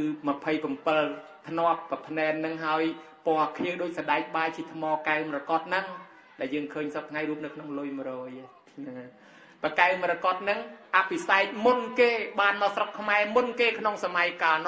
27ធ្នាប់ប្រភ្នែននឹងហើយពណ៌ខៀវដូចសដែកបាយជាថ្មកៅមរកតហ្នឹងដែលយើងឃើញសពថ្ងៃរូបនៅក្នុងលុយ100បកៅមរកតហ្នឹងអភិសេកមុនគេបានមកស្រុកខ្មែរមុនគេក្នុងសម័យកាលនោះ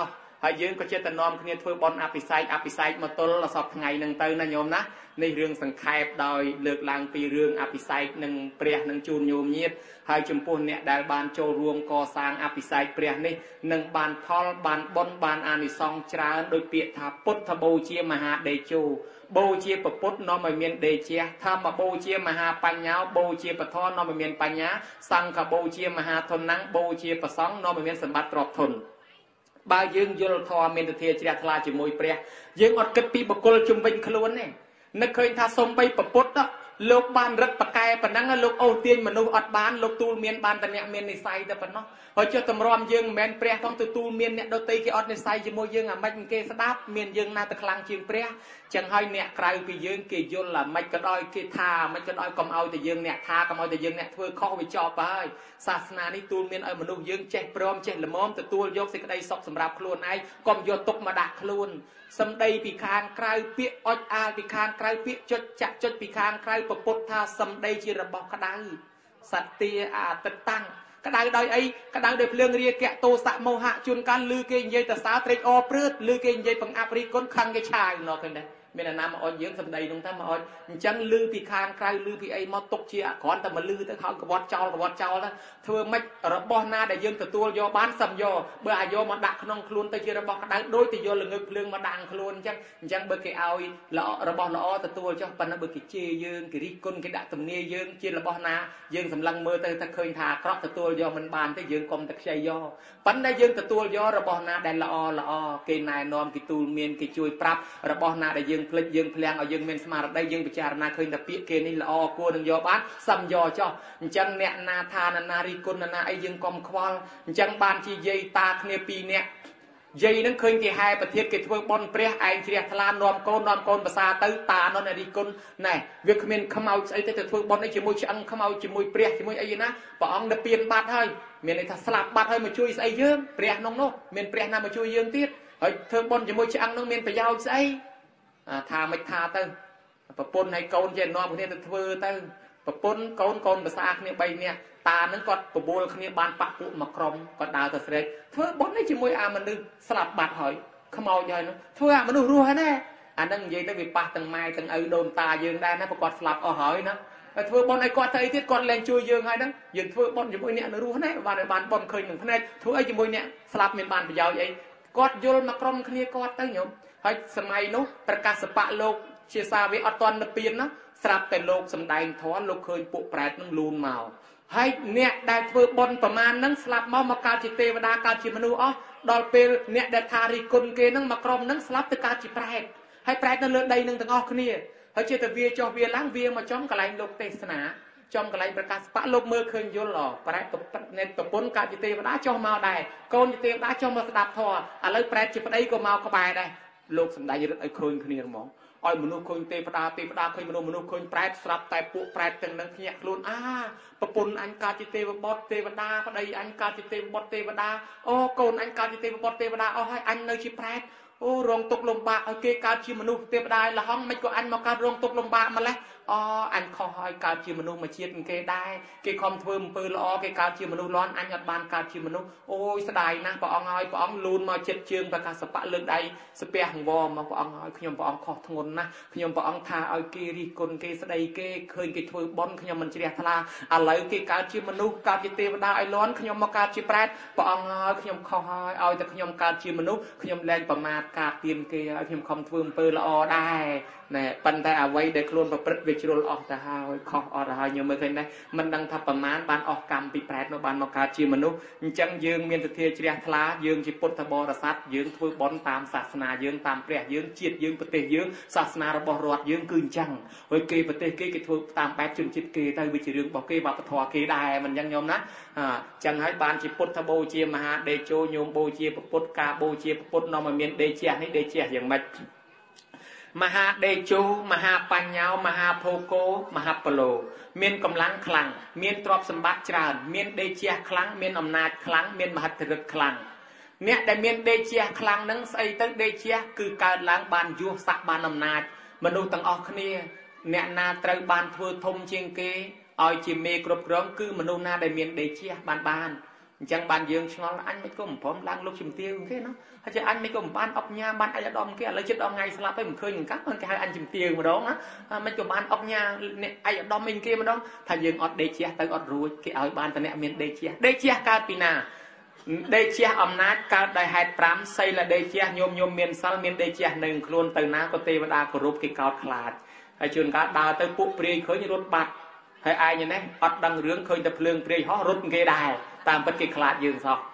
ហើយយើងក៏ចិត្តនាំគ្នាធ្វើបន់អភិសេកមកទល់សពថ្ងៃនឹងទៅណាញោមណានេះរឿងសង្ខេបដោយលើកឡើងពីរឿងអភិសេកនឹងព្រះនឹងជូនញោមញាតិហើយចំពោះអ្នកដែលបានចូលរួមកសាងអភិសេកព្រះនេះនឹងបានផលបានបុណ្យបានអានិសង្សច្រើនដោយពាក្យថាពុទ្ធបូជាមហាដេជោបូជាពុទ្ធនាំឲ្យមានដេជះធម្មបូជាមហាបញ្ញាបូជាពធនាំឲ្យមានបញ្ញាសង្ឃបូជាមហាធនnăngបូជាប្រសង្ឃនាំឲ្យមានសម្បត្តិទ្រព្យធនបើយើងយល់ធម៌មានទធាជ្រះថ្លាជាមួយព្រះយើងអត់គិតពីបុគ្គលជំវិញខ្លួនទេនឹកឃើញថាសំបីពុទ្ធលោកបានរឹតបកែប៉ុណ្ណឹងលោកអូសទាញមនុស្សអត់បានលោកទូលមានបានតែអ្នកមាននិស័យតែប៉ុណ្ណោះហើយចុះតម្រាំយើងមិនមែនព្រះផងទៅទូលមានអ្នកដទៃគេអត់និស័យជាមួយយើងអាម៉េចគេស្ដាប់មានយើងណាទៅខ្លាំងជាងព្រះចឹងហើយអ្នកក្រៅពីយើងគេយល់អាម៉េចក៏ដោយគេថាអាម៉េចក៏ដោយកុំឲ្យតែយើងអ្នកថាកុំឲ្យតែយើងអ្នកធ្វើខុសវាចប់ហើយសាសនានេះទូលមានឲ្យមនុស្សយើងចេះព្រមចេះល្មមទទួលយកសេចក្តីសុខសម្រាប់ខ្លួនឯងកុំយកទុកមកដាក់ខ្លួនសម្ដីពីខាងក្រៅពាក្យអុចអាលពីខាងក្រៅពាក្យចុចចាក់ចុចពីខាងក្រៅពុទ្ធថាសម្ដីជារបស់ក្តៅសត្យាអាទិតតាំងក្តៅដោយអីក្តៅដោយភ្លើងរាគៈទោសៈមោហៈជួនកាលឮគេនិយាយតសើត្រេកអរព្រឺតឮគេនិយាយបង្អាប់រីគុណខឹងគេឆាយណោះឃើញទេមានអាណាមកអុចយើងសម្ដីនោះតែមកអុចអញ្ចឹងឮពីខាងក្រៅឮពីអីមកទុកជាអក្រន់តែមកឮទៅហើយកវត្តចោលទៅធ្វើម៉េចរបស់ណាដែលយើងទទួលយកបានសំយកបើអាយកមកដាក់ក្នុងខ្លួនទៅជារបស់ក្តៅដូចទៅយកល្ងឹកភ្លើងមកដាក់ខ្លួនអញ្ចឹងបើគេឲ្យល្អរបស់ល្អទទួលចុះប៉ុន្តែបើគេជេរយើងគេរិះគន់គេដាក់ទំនាយយើងជារបស់ណាយើងសម្លឹងមើលទៅថាឃើញថាអាក្រក់ទទួលយកមិនបានទេយើងកុំតែខ្ចីយកប៉ុន្តែយើងទទួលយករបស់ណាដែលល្អគេណែនាំគេទូលមានគេជួយប្រាប់របស់ណាដែលយើងភ្លេចយើងភ្លាំងឲ្យយើងមានស្មារតីយើងពិចារណាឃើញតែពាក្យគេនេះល្អគួរនឹងយកបានសំយកចុះអញ្ចឹងអ្នកណាថាណារីគុណណាអីយើងកុំខ្វល់អញ្ចឹងបានជាយាយតាគ្នាពីរនាក់យាយនឹងឃើញគេហែប្រធានគេធ្វើបន់ព្រះឯងជ្រះថ្លានាំកូនភាសាទៅតានោះណារីគុណណែវាគ្មានខ្មោចស្អីទេទៅធ្វើបន់នេះជាមួយឆ្អឹងខ្មោចជាមួយព្រះជាមួយអីណាព្រះអង្គទៅពៀនបាត់ហើយមានន័យថាស្លាប់បាត់ហើយមកជួយស្អីយើងព្រះនោះមានព្រះណាមកជួយយើងទៀតហើយធ្វើបន់ជាមួយឆ្អឹងនោះមានប្រយោជន៍ស្អីថាមិនថាទៅប្រពន្ធហើយកូនចេះនាំគ្នាទៅធ្វើទៅប្រពន្ធកូនភាសាគ្នា3នាក់តានឹងគាត់បបួលគ្នាបានបាក់ពួកមកក្រុមគាត់ដើរទៅស្រែកធ្វើបុណ្យនេះជាមួយអាមនុស្សស្លាប់បាត់ហើយខ្មោចហើយនោះធ្វើអាមនុស្សរស់ហើយណាអានឹងនិយាយទៅវាប៉ះទាំងម៉ែទាំងឪដូនតាយើងដែរណាព្រោះគាត់ស្លាប់អស់ហើយណាហើយធ្វើបុណ្យឲ្យគាត់ទៅអីទៀតគាត់លែងជួយយើងហើយហ្នឹងយើងធ្វើបុណ្យជាមួយអ្នកនៅរស់ណាបានបុណ្យឃើញនឹងភ្នែកធ្វើអីជាមួយអ្នកស្លាប់មានបានប្រយោជន៍អីគាត់យល់មកក្រុមគ្នាគាត់ទៅញោមហើយសម័យនោះប្រកាសបៈលោកជាសាវកអត់ទាន់និព្វានណាស្រាប់តែលោកសំដែងធម៌លោកឃើញពួកប្រែតនឹងលូនមកហើយអ្នកដែលធ្វើបុណ្យប្រមាណហ្នឹងស្លាប់មកកើតជាទេវតាកើតជាមនុស្សអស់ដល់ពេលអ្នកដែលថារិះគន់គេហ្នឹងមកក្រុមហ្នឹងស្លាប់ទៅកើតជាប្រែតហើយប្រែតនៅលើដីហ្នឹងទាំងអស់គ្នាហើយជាតែវាចុះវាឡើងវាមកចំកន្លែងលោកទេសនាចំកន្លែងប្រកាសបៈលោកមើលឃើញយល់ប្រែតអ្នកប្រពន្ធកើតជាទេវតាចុះមកដែរកូនជាទេវតាចុះមកស្ដាប់ធម៌ឥឡូវប្រែតជាប្តីក៏មកក្បែរដែរលោកសំដែងរឹតឲ្យឃើញគ្នាហ្មងឲ្យមនុស្សឃើញទេវតាឃើញមនុស្សឃើញប្រែតស្រាប់តែពួកប្រែតទាំងនឹងភ្ញាក់ខ្លួនប្រពន្ធអញកើតជាទេវបុត្រទេវតាប្តីអញកើតជាទេវបុត្រទេវតាអូកូនអញកើតជាទេវបុត្រទេវតាអស់ហើយអញនៅជាប្រែតអូរងទុកលំបាកឲ្យគេកើតជាមនុស្សទេវតាលហងមិនក៏អញមកកើតរងទុកលំបាកម្លេះអញខុសហើយកើតជាមនុស្សមួយជាតិគេដែរគេខំធ្វើអំពើល្អគេកើតជាមនុស្សល្អអញអត់បានកើតជាមនុស្សអូយស្ដាយណាស់ព្រះអង្គហើយព្រះអង្គលូនមកចិត្តជើងប្រកាសបៈលើកដៃស្ពះអង្វរមកព្រះអង្គហើយខ្ញុំព្រះអង្គខុសធ្ងន់ណាស់ខ្ញុំព្រះអង្គថាឲ្យគេរិះគន់គេស្ដីគេឃើញគេធ្វើបុណ្យខ្ញុំមិនជ្រះថ្លាឥឡូវគេកើតជាមនុស្សកើតជាទេវតាឲ្យលន់ខ្ញុំមកកើតជាប្រែតព្រះអង្គហើយខ្ញុំខុសហើយឲ្យតែខ្ញុំកើតជាមនុស្សខ្ញុំលែងប្រមាថការទៀមគេឲ្យខ្ញុំខំធ្វើអំពើល្អដែរណែប៉ុន្តែអ្វីដែលខ្លួនប្រព្រឹត្តវាជ្រុលអស់ទៅហើយខុសអត់ទៅហើយខ្ញុំមើលឃើញដែរមិនដឹងថាប្រមាណបានអស់កម្មពីប្រែតនោះបានមកកើតជាមនុស្សអញ្ចឹងយើងមានទធាជ្រះថ្លាយើងជាពុទ្ធបរិស័ទយើងធ្វើបុណ្យតាមសាសនាយើងតាមព្រះយើងជាតិយើងប្រទេសយើងសាសនារបស់រដ្ឋយើងគឺអញ្ចឹងហើយគេប្រទេសគេធ្វើតាមបែបជនជាតិគេទៅវាជារឿងរបស់គេវប្បធម៌គេដែរមិនអញ្ចឹងញោមណាអញ្ចឹងហើយបានជាពុទ្ធបូជាមហាដេជោញោមបូជាពុទ្ធការបូជាពុទ្ធនាំឲ្យមានដេជះនេះដេជះយ៉ាងម៉េចមហាដេជោមហាបញ្ញោមហាភោគោមហាបលោមានកម្លាំងខ្លាំងមានទ្រព្យសម្បត្តិច្រើនមានដេជះខ្លាំងមានអំណាចខ្លាំងមានមហិទ្ធិឫទ្ធិខ្លាំងអ្នកដែលមានដេជះខ្លាំងនឹងស្អីទៅដេជះគឺកើតឡើងបានយសស័ក្តិបានអំណាចមនុស្សទាំងអស់គ្នាអ្នកណាត្រូវបានធ្វើធំជាងគេឲ្យជាមេគ្រប់គ្រងគឺមនុស្សណាដែលមានដេជះបាន chẳng bàn dương ngon anh mấy cô phom lang lúc chìm tiêu thế nó hay chứ anh mấy cô ban ốc nha ban ai đom kia lấy chất đom ngay slap với mình khơi mình cắt hơn cái hai anh chìm tiêu mà đó á mấy cô ban ốc nha ai đom mình kia mà đó thành dương ọt đê chia tới ọt ruồi cái áo ban tận miền đê chia cao pina đê chia âm nát cao đại hạt pram xây là đê chia nhôm miền sal miền đê chia nâng luôn từ ná có tê và đa của rúp cái cao khlat hay trường cá đào tới phụ pri khơi như rốt bạc hay ai như này ọt đằng rướng khơi tập lương pri họ rút cái đài tam bất kỳ khlat dương sao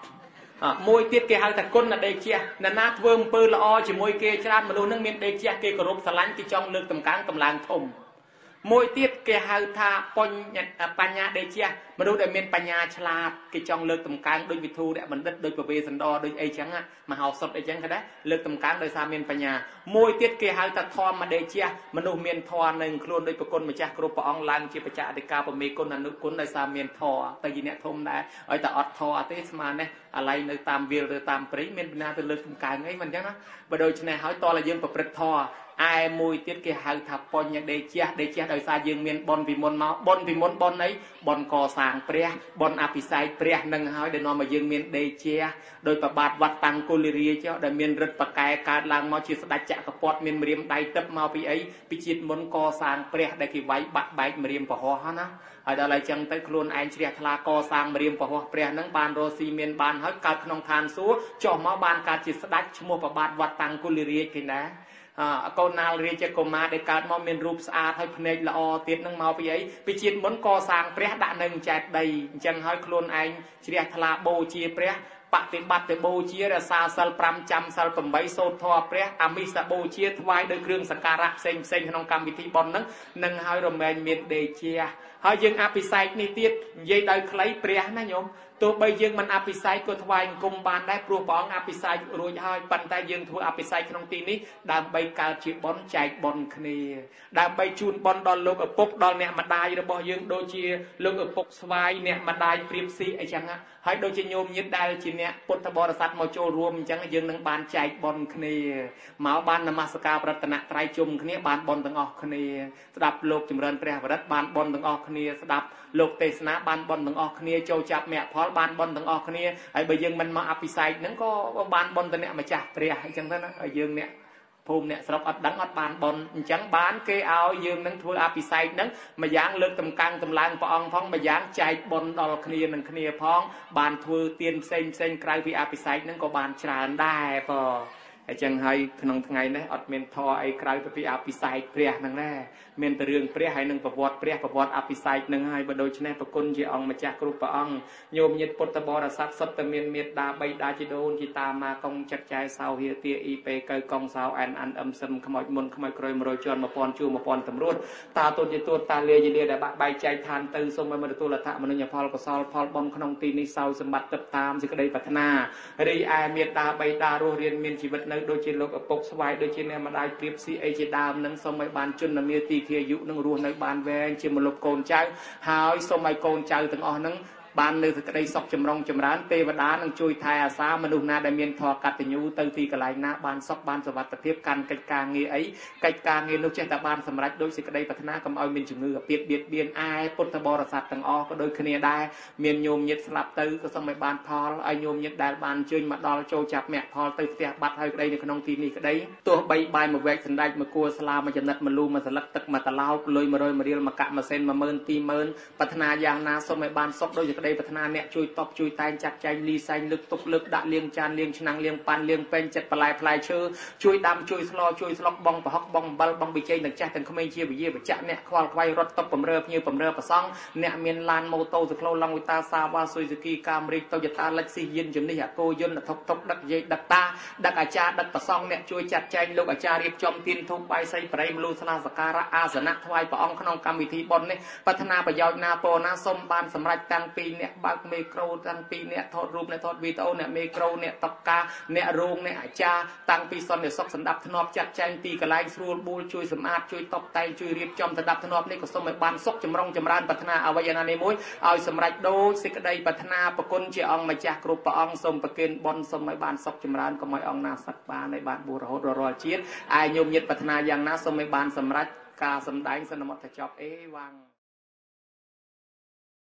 môi tiết kia hai thằng con là đê chia là nát vương pơ là o chỉ môi kia cho mà luôn nước miền đê chia kia của rúp sờ lánh cái trong lương tầm cán tầm làng thùng môi tiết kia hai tha pon panya đê chia mà đâu để miền panya chla cái trong lương tầm cán đôi vị thu để mình đất đôi của về sân đo đôi ấy trắng á mà học sọt ấy trắng cái đấy lương tầm cán đôi xa miền panya môi tiết kia hai thằng thò mà đê chia mà đâu miền thò nên luôn đôi của con mà cha group ông lang chia bạch cha để cao và mấy con là nước con đôi xa miền thò tại vì nè thôm đã ở tại ọt thò thế mà nàyอะไรនៅតាមវាលឬតាមព្រៃមានបណ្ណាទៅលើកកំកាងអីមិនអញ្ចឹងណាបើដូចនេះហើយតលយើងប្រព្រឹត្តធម៌ឯមួយទៀតគេហៅថាបញ្ញដេជះដោយសារយើងមានបុណ្យពីមុនមកបុណ្យពីមុនបុណ្យអីបុណ្យកសាងព្រះបុណ្យអភិសេកព្រះនឹងហើយដែលនាំឲ្យយើងមានដេជះដោយប្របាទវត្តតាំងគុលរាជដែលមានរិទ្ធបកែកើតឡើងមកជាស្ដេចចក្រពត្តិមានម្រាមដៃទឹកមកពីអីពីជាតិមុនកសាងព្រះដែលគេវាយបាក់បែកម្រាមពហោះណាហើយដល់ហើយចឹងទៅខ្លួនឯងជ្រះថ្លាកសាងម្រាមពហោះព្រះនឹងបានរស់ស៊ីមានបានហើយកើតក្នុងឋានសួគ៌ចុះមកបានកើតជាស្ដេចឈ្មោះប្របាទវត្តតាំងគុលរាជគេណាកូនណាលរាជកុមារដែលកើតមកមានរូបស្អាតហើយភ្នែកល្អទៀតនឹងមកពីអីពីជាតិមុនកសាងព្រះដាក់នៅចែកដីអញ្ចឹងហើយខ្លួនឯងជ្រះថ្លាបូជាព្រះបฏิបត្តិទៅបូជារសាសិល5ចាំសិល8សូត្រធម៌ព្រះអមិសបូជាថ្វាយដោយគ្រឿងសក្ការៈផ្សេងក្នុងកម្មវិធីបុណ្យហ្នឹងនឹងហើយរមែងមានដេជាហើយយើងអភិសេកនេះទៀតនិយាយដោយខ្លីព្រះណាញោមទោះបីយើងមិនអភិសេកក៏ថ្វាយអង្គមបានដែរព្រោះព្រះអង្គអភិសេករួចហើយប៉ុន្តែយើងធ្វើអភិសេកក្នុងទីនេះដើម្បីកើតជាបុណ្យចែកបុណ្យគ្នាដើម្បីជូនបុណ្យដល់លោកឪពុកដល់អ្នកម្ដាយរបស់យើងដូចជាលោកឪពុកស្វាយអ្នកម្ដាយព្រាបស៊ីអីចឹងហើយដូចជាញោមញាតិដែលជាអ្នកពុទ្ធបរិស័ទមកចូលរួមអញ្ចឹងយើងនឹងបានចែកបុណ្យគ្នាមកបាននមស្ការប្រតនត្រ័យជុំគ្នាបានបុណ្យទាំងអស់គ្នាស្ដាប់លោកចម្រើនព្រះវរិទ្ធបានបុណ្យទាំងអស់គ្នាស្ដាប់លោកទេសនាបានបុណ្យទាំងអស់គ្នាចូលចាប់មគ្គផលបានបុណ្យទាំងអស់គ្នាហើយបើយើងមិនមកអភិសេកហ្នឹងក៏បានបុណ្យទៅអ្នកម្ចាស់ព្រះអញ្ចឹងទៅណាហើយយើងអ្នកភូមិអ្នកស្រុកអត់ដឹងអត់បានបុណ្យអញ្ចឹងបានគេឲ្យយើងនឹងធ្វើអភិសេកហ្នឹងមួយយ៉ាងលើកតម្កើងតម្លើងព្រះអង្គផងមួយយ៉ាងចែកបុណ្យដល់គ្នានឹងគ្នាផងបានធ្វើទានផ្សេងក្រៅពីអភិសេកហ្នឹងក៏បានច្រើនដែរបងអញ្ចឹងហើយក្នុងថ្ងៃនេះអត់មានធរអីក្រៅពីអភិសេកព្រះហ្នឹងដែរមានតែរឿងព្រះហើយនឹងប្រវត្តិព្រះប្រវត្តិអភិសេកហ្នឹងហើយបើដូច្នេះប្រគុណជាអង្គម្ចាស់គ្រប់ព្រះអង្គញោមញាតិពុទ្ធបរិស័ទសុទ្ធតែមានមេត្តាបៃតាជីដូនជីតាម៉ាកុងចិត្តចែសោហាទាអ៊ីពេកៅកុងសោអានអឹមសឹមខ្មោចមុនខ្មោចក្រោយ100ជាន់1000ជួ1000តម្រួតតាទូនជាទូតាលាយលាដែលបាក់បែកចែកឋានទៅសូមឲ្យមរទូលថាមនុញ្ញផលកុសលផលបំក្នុងទីនេះសោសម្បត្តិទឹកតាមសេចក្តីប្រាថ្នារីឯមេត្តាបៃតារស់រៀនមានជីវិតនៅដូចជាលោកឪពុកស្វាយដូចជាអ្នកម្ដាយព្រាបស៊ីអីជាដើមនឹងសូមឲ្យបានជន្មាទីធាយុនឹងរស់នៅបានវែងជាមលុបកូនចៅហើយសូមឲ្យកូនចៅទាំងអស់ហ្នឹងបាននៅសេចក្តីសុខចម្រុងចម្រើនទេវតានឹងជួយថែអាសាមនុស្សណាដែលមានធម៌កតញ្ញូទៅទីកន្លែងណាបានសុខបានសុវត្ថិភាពកាន់កិច្ចការងារអីកិច្ចការងារនោះចេះតែបានសម្រេចដោយសេចក្តីប្រាថ្នាកុំឲ្យមានជំងឺអាពាហ៍បៀតបៀនឯពុទ្ធបរិស័ទទាំងអស់ក៏ដូចគ្នាដែរមានញោមញាតិស្លាប់ទៅក៏សូមឲ្យបានផលឲ្យញោមញាតិដែលបានអញ្ជើញមកដល់ចូលចាប់មគ្គផលទៅផ្ទះបាត់ហើយក្តីនៅក្នុងទីនេះក្តីទោះបីបាយមួយវែកសណ្ដែកមួយគួរស្លាមួយចំណិតមួយលូមួយសន្លឹកទឹកមួយតឡោកលុយ100មួយរៀលមួយកៈមួយសេន10000 20000ប្រាថ្នាយ៉ាងណាសូមឲ្យបានសុខដោយសេចក្តីប្រាថ្នាអ្នកជួយតបជួយតែងចាត់ចែងលីសែងលើកទុកលើកដាក់លាងចានលាងឆ្នាំងលាងប៉ាន់លាងពេញចិត្តបន្លែផ្លែឈើជួយដាំជួយស្លជួយស្លុកបងប្រហុកបងអំបិលបងប៊ីចេងទាំងចាស់ទាំងក្មេងជាវិយាបច្ចៈអ្នកខ្វល់ខ្វាយរត់តុបបំរើភ្ញៀវបំរើប្រសង់អ្នកមានឡានម៉ូតូសក្លូឡុងវិតាសាវ៉ាស៊ុយស៊ូគីកាមរីកតូយ៉ូតាលិចស៊ីយិនជំនិះអាកូយុនថុកថុកដឹកយាយដឹកតាដឹកអាចារ្យដឹកប្រសង់អ្នកជួយចាត់ចែងលោកអាចារ្យរៀបចំទានធូបបាយសីប្រៃមលូស្លាសការៈអាសនៈថ្វាយព្រះអង្គក្នុងកម្មវិធីបុណ្យនេះប្រាថ្នាប្រយោជន៍ណាពរណាសូមបានសម្រេចតាំងពីអ្នកបើកមេក្រូតាំងពីអ្នកថតរូបអ្នកថតវីដេអូអ្នកមេក្រូអ្នកតបការអ្នករោងអ្នកអាចារ្យតាំងពីសន្តិសុខសម្ដាប់ធ្នាប់ចាត់ចែងទីកន្លែងស្រួលបួលជួយសម្អាតជួយតបតែងជួយរៀបចំសម្ដាប់ធ្នាប់នេះក៏សូមឲ្យបានសុខចម្រុងចម្រើនប្រាថ្នាអ្វីណានេះមួយឲ្យសម្រេចដូចសេចក្តីប្រាថ្នាប្រគុណជាអង្គម្ចាស់គ្រប់ព្រះអង្គសូមប្រគេនបុណ្យសូមឲ្យបានសុខចម្រើនកុំឲ្យអង្គណាសឹកបានឲ្យបានបួសរហូតរាល់ជាតិឯញោមញាតិប្រាថ្នាយ៉ាងណាសូមឲ្យបានសម្រេចការសម្ដែងសន្មតចប់អេវ៉ាំង